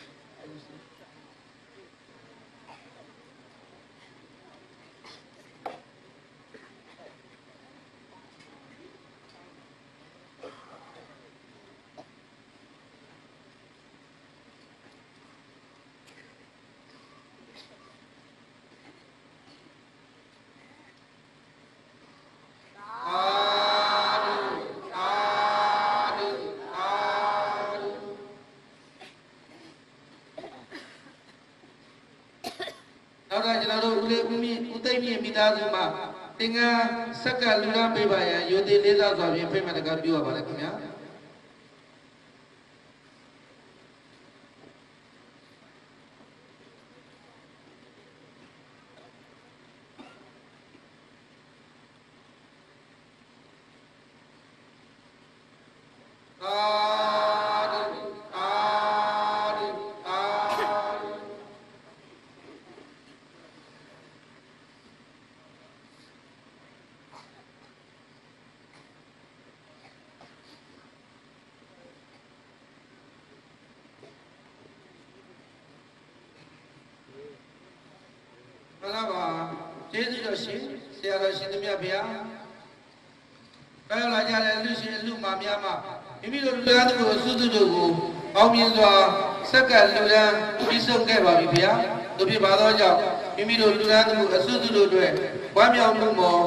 နောက်တော့ကျွန်တော်တို့ဦးသိမ့်မြင့်မိသားစုမှာသင်္ကန်းဆက်ကလူဒါန်းပေးပါရန်ရိုသေလေးစားစွာဖြင့်ဖိတ်မှန်တကပြုရပါလေခင်ဗျာမလားပါကျေးဇူးတော်ရှင်ဆရာတော်ရှင်သူမြတ်ဗျာဘယ်လာကြတဲ့လူရှင်လူမများမှမိမိတို့လူသားတို့ကိုစုစုတို့ကိုပေါင်းမြင်စွာဆက်ကလူဒန်းပြီးဆုံးခဲ့ပါပြီဗျာတို့ဖြစ်ပါသောကြောင့်မိမိတို့လူသားတို့အစုစုတို့အတွက်ဝမ်းမြောက်မှုမော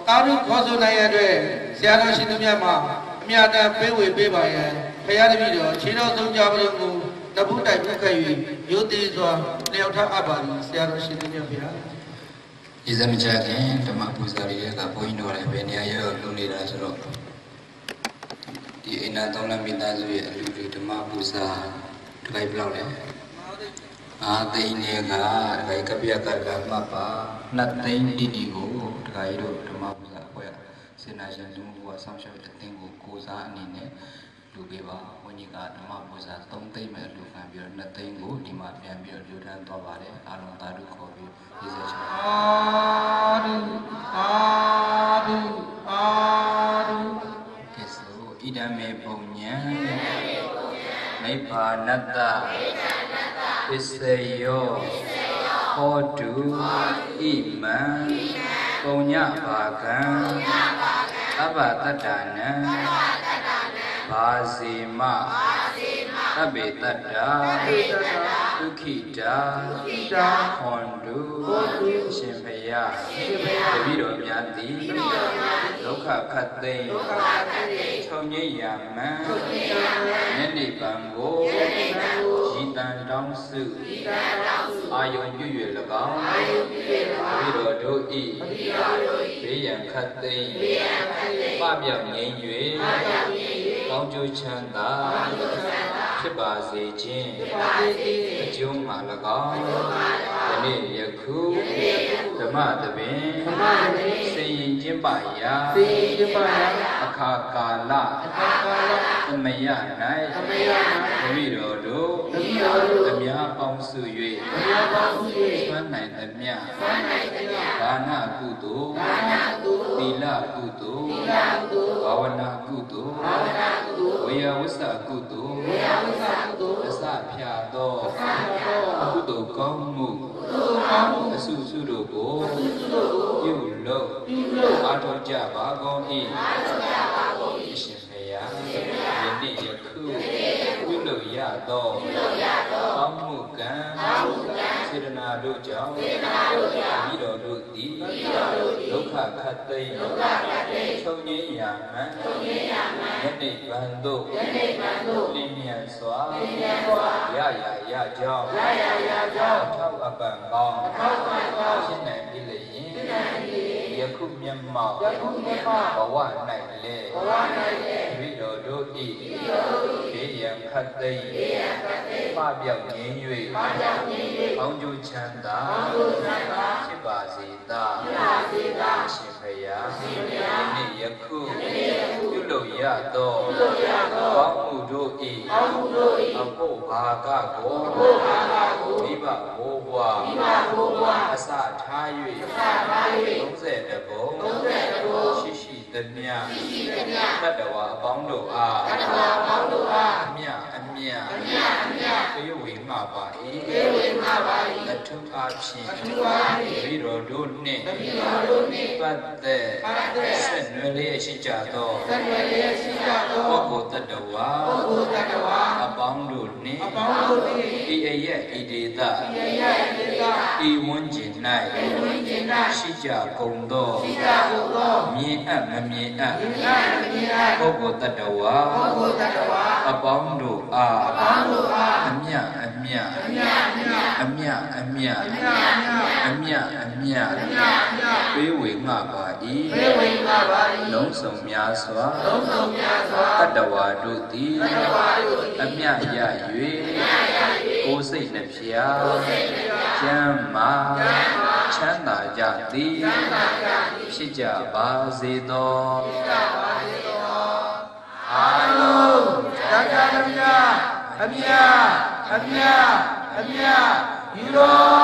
အာရုခေါ်ဆိုနိုင်ရတဲ့ဆရာတော်ရှင်သူမြတ်မှာအမြတ်တမ်းပေးဝေပေးပါရဲ့ဖရာတပည့်တော်ခြေတော်သုံးကြပါလို့ကိုတပုတ်တိုက်ပုတ်ခဲ့၍ရိုသေစွာလျှောက်ထားအပ်ပါသည်ဆရာတော်ရှင်သူမြတ်ဖရာဒီစမချခင်ဓမ္မပူဇာရီကဘုန်းကြီးတော်လည်းဘယ်နေရာရောက်လုပ်နေတာဆိုတော့ဒီအိနာသုံးလမိသားစုရဲ့အလူတွေဓမ္မပူဇာတခိုင်ဘလောက်လဲအာသိန်းနေကတခိုင်ကပြကကမှတ်ပါနှစ်သိန်းတိတိကိုတခိုင်တို့ဓမ္မပူဇာအဖွဲ့စေနာရှင်သူဘုရားဆောင်းရှောက်တဲ့အသင်းကိုကိုစားအနေနဲ့လူပေးပါဘုန်းကြီးကဓမ္မပူဇာ3သိန်းပဲလူခံပြီးတော့2သိန်းကိုဒီမှာပြန်ပြီးလူထမ်းသွားပါတယ်အာလုံးသာဓုခေါ်ပြီးရေးစေချင်အာဓုအာဓုအာဓုကေဆိုဣဒမေပုံညာနိဗ္ဗာနတ္တပစ္စယောဟောတုဣမံပုံညဘာကံသဗ္ဗတတ္တနံဘာစီမသဗ္ဗေတတ္တာဒုက္ခိတာဟွန်တုရှင်ဖယားတပည့်တော်များသည်ဒုက္ခခတ်သိမ်းချုပ်ငြိမ်းရာမံယနေ့ဗံကိုရည်တန်တောင်းစုအာယုံပြု၍၎င်းတပည့်တော်တို့၏ဘေးရန်ခတ်သိမ်းပပြောက်ငြိမ်း၍ကောင်းကျိုးချမ်းသာဖြစ်ပါစေခြင်းအကျိုးမှာ၎င်းယနေ့ယခုဓမ္မသဘင်စေရင်ကျင့်ပါရာအခါကာလသမယ၌တပည့်တော်တို့အများပေါင်းစု၍ဆွမ်းနိုင်သမျှဒါနကုသိုလ်သီလကုသိုလ်ဘာဝနာကုသိုလ်ဝေယဝစ္စကုသိုလ်အစဖြာသောကုသိုလ်ကောင်းမှုအစုစုတို့ကိုပြုလုပ်အားထုတ်ကြပါကုန်၏အရှင်ဘုရားယနေ့ယခုပြုလုပ်ရသောကောင်းမှုကံစေတနာတို့ကြောင့်ဤတော်တို့သည်ဒုက္ခခတ်သိမ်းချုပ်ငြိမ်းရာမှန်ယနေ့ဗံတို့လင်းမြန်စွာရကြောင်းထောက်အပံကောင်းဖြစ်နိုင်ပြီလေယခုမျက်မှောက်ဘဝ၌လေဤတော်တို့၏ဘေးရန်ခတ်သိမ်းပပြောက်ငြိမ်း၍ကောင်းကျိုးချမ်းသာဖြစ်ပါစေသာရှင်ဖယားဒီနေ့ယခုပြုလုပ်ရသောကောင်းမှုတို့၏အဖို့ဘာကကိုမိဘဘိုးဘွားအစထား၍30ဘုံရှိသမျှတတ္တဝါအပေါင်းတို့အားအမြပေးဝေမှပါ၏အထုအားဖြင့်ပြီးတော်တို့နှင့်ပတ်သက်ဆက်နွယ်လျက်ရှိကြသောပုဂ္ဂိုလ်တတ္တဝါအပေါင်းတို့နှင့်ဤအရက်ဤဒေသဤဝန်းကျင်၌ရှိကြကုန်သောမြင်အပ်မမြင်အပ်ပုဂ္ဂိုလ်တတ္တဝါအပေါင်းတို့အားအမြပေးဝေငှပါ၏လုံးစုံများစွာတတ္တဝါတို့သည်အမြရ၍ကိုယ်စိတ်နှဖျားကျမ်းမာချမ်းသာကြသည်ဖြစ်ကြပါစေသောအားလုံးတက္ကသမြအမြယူတော်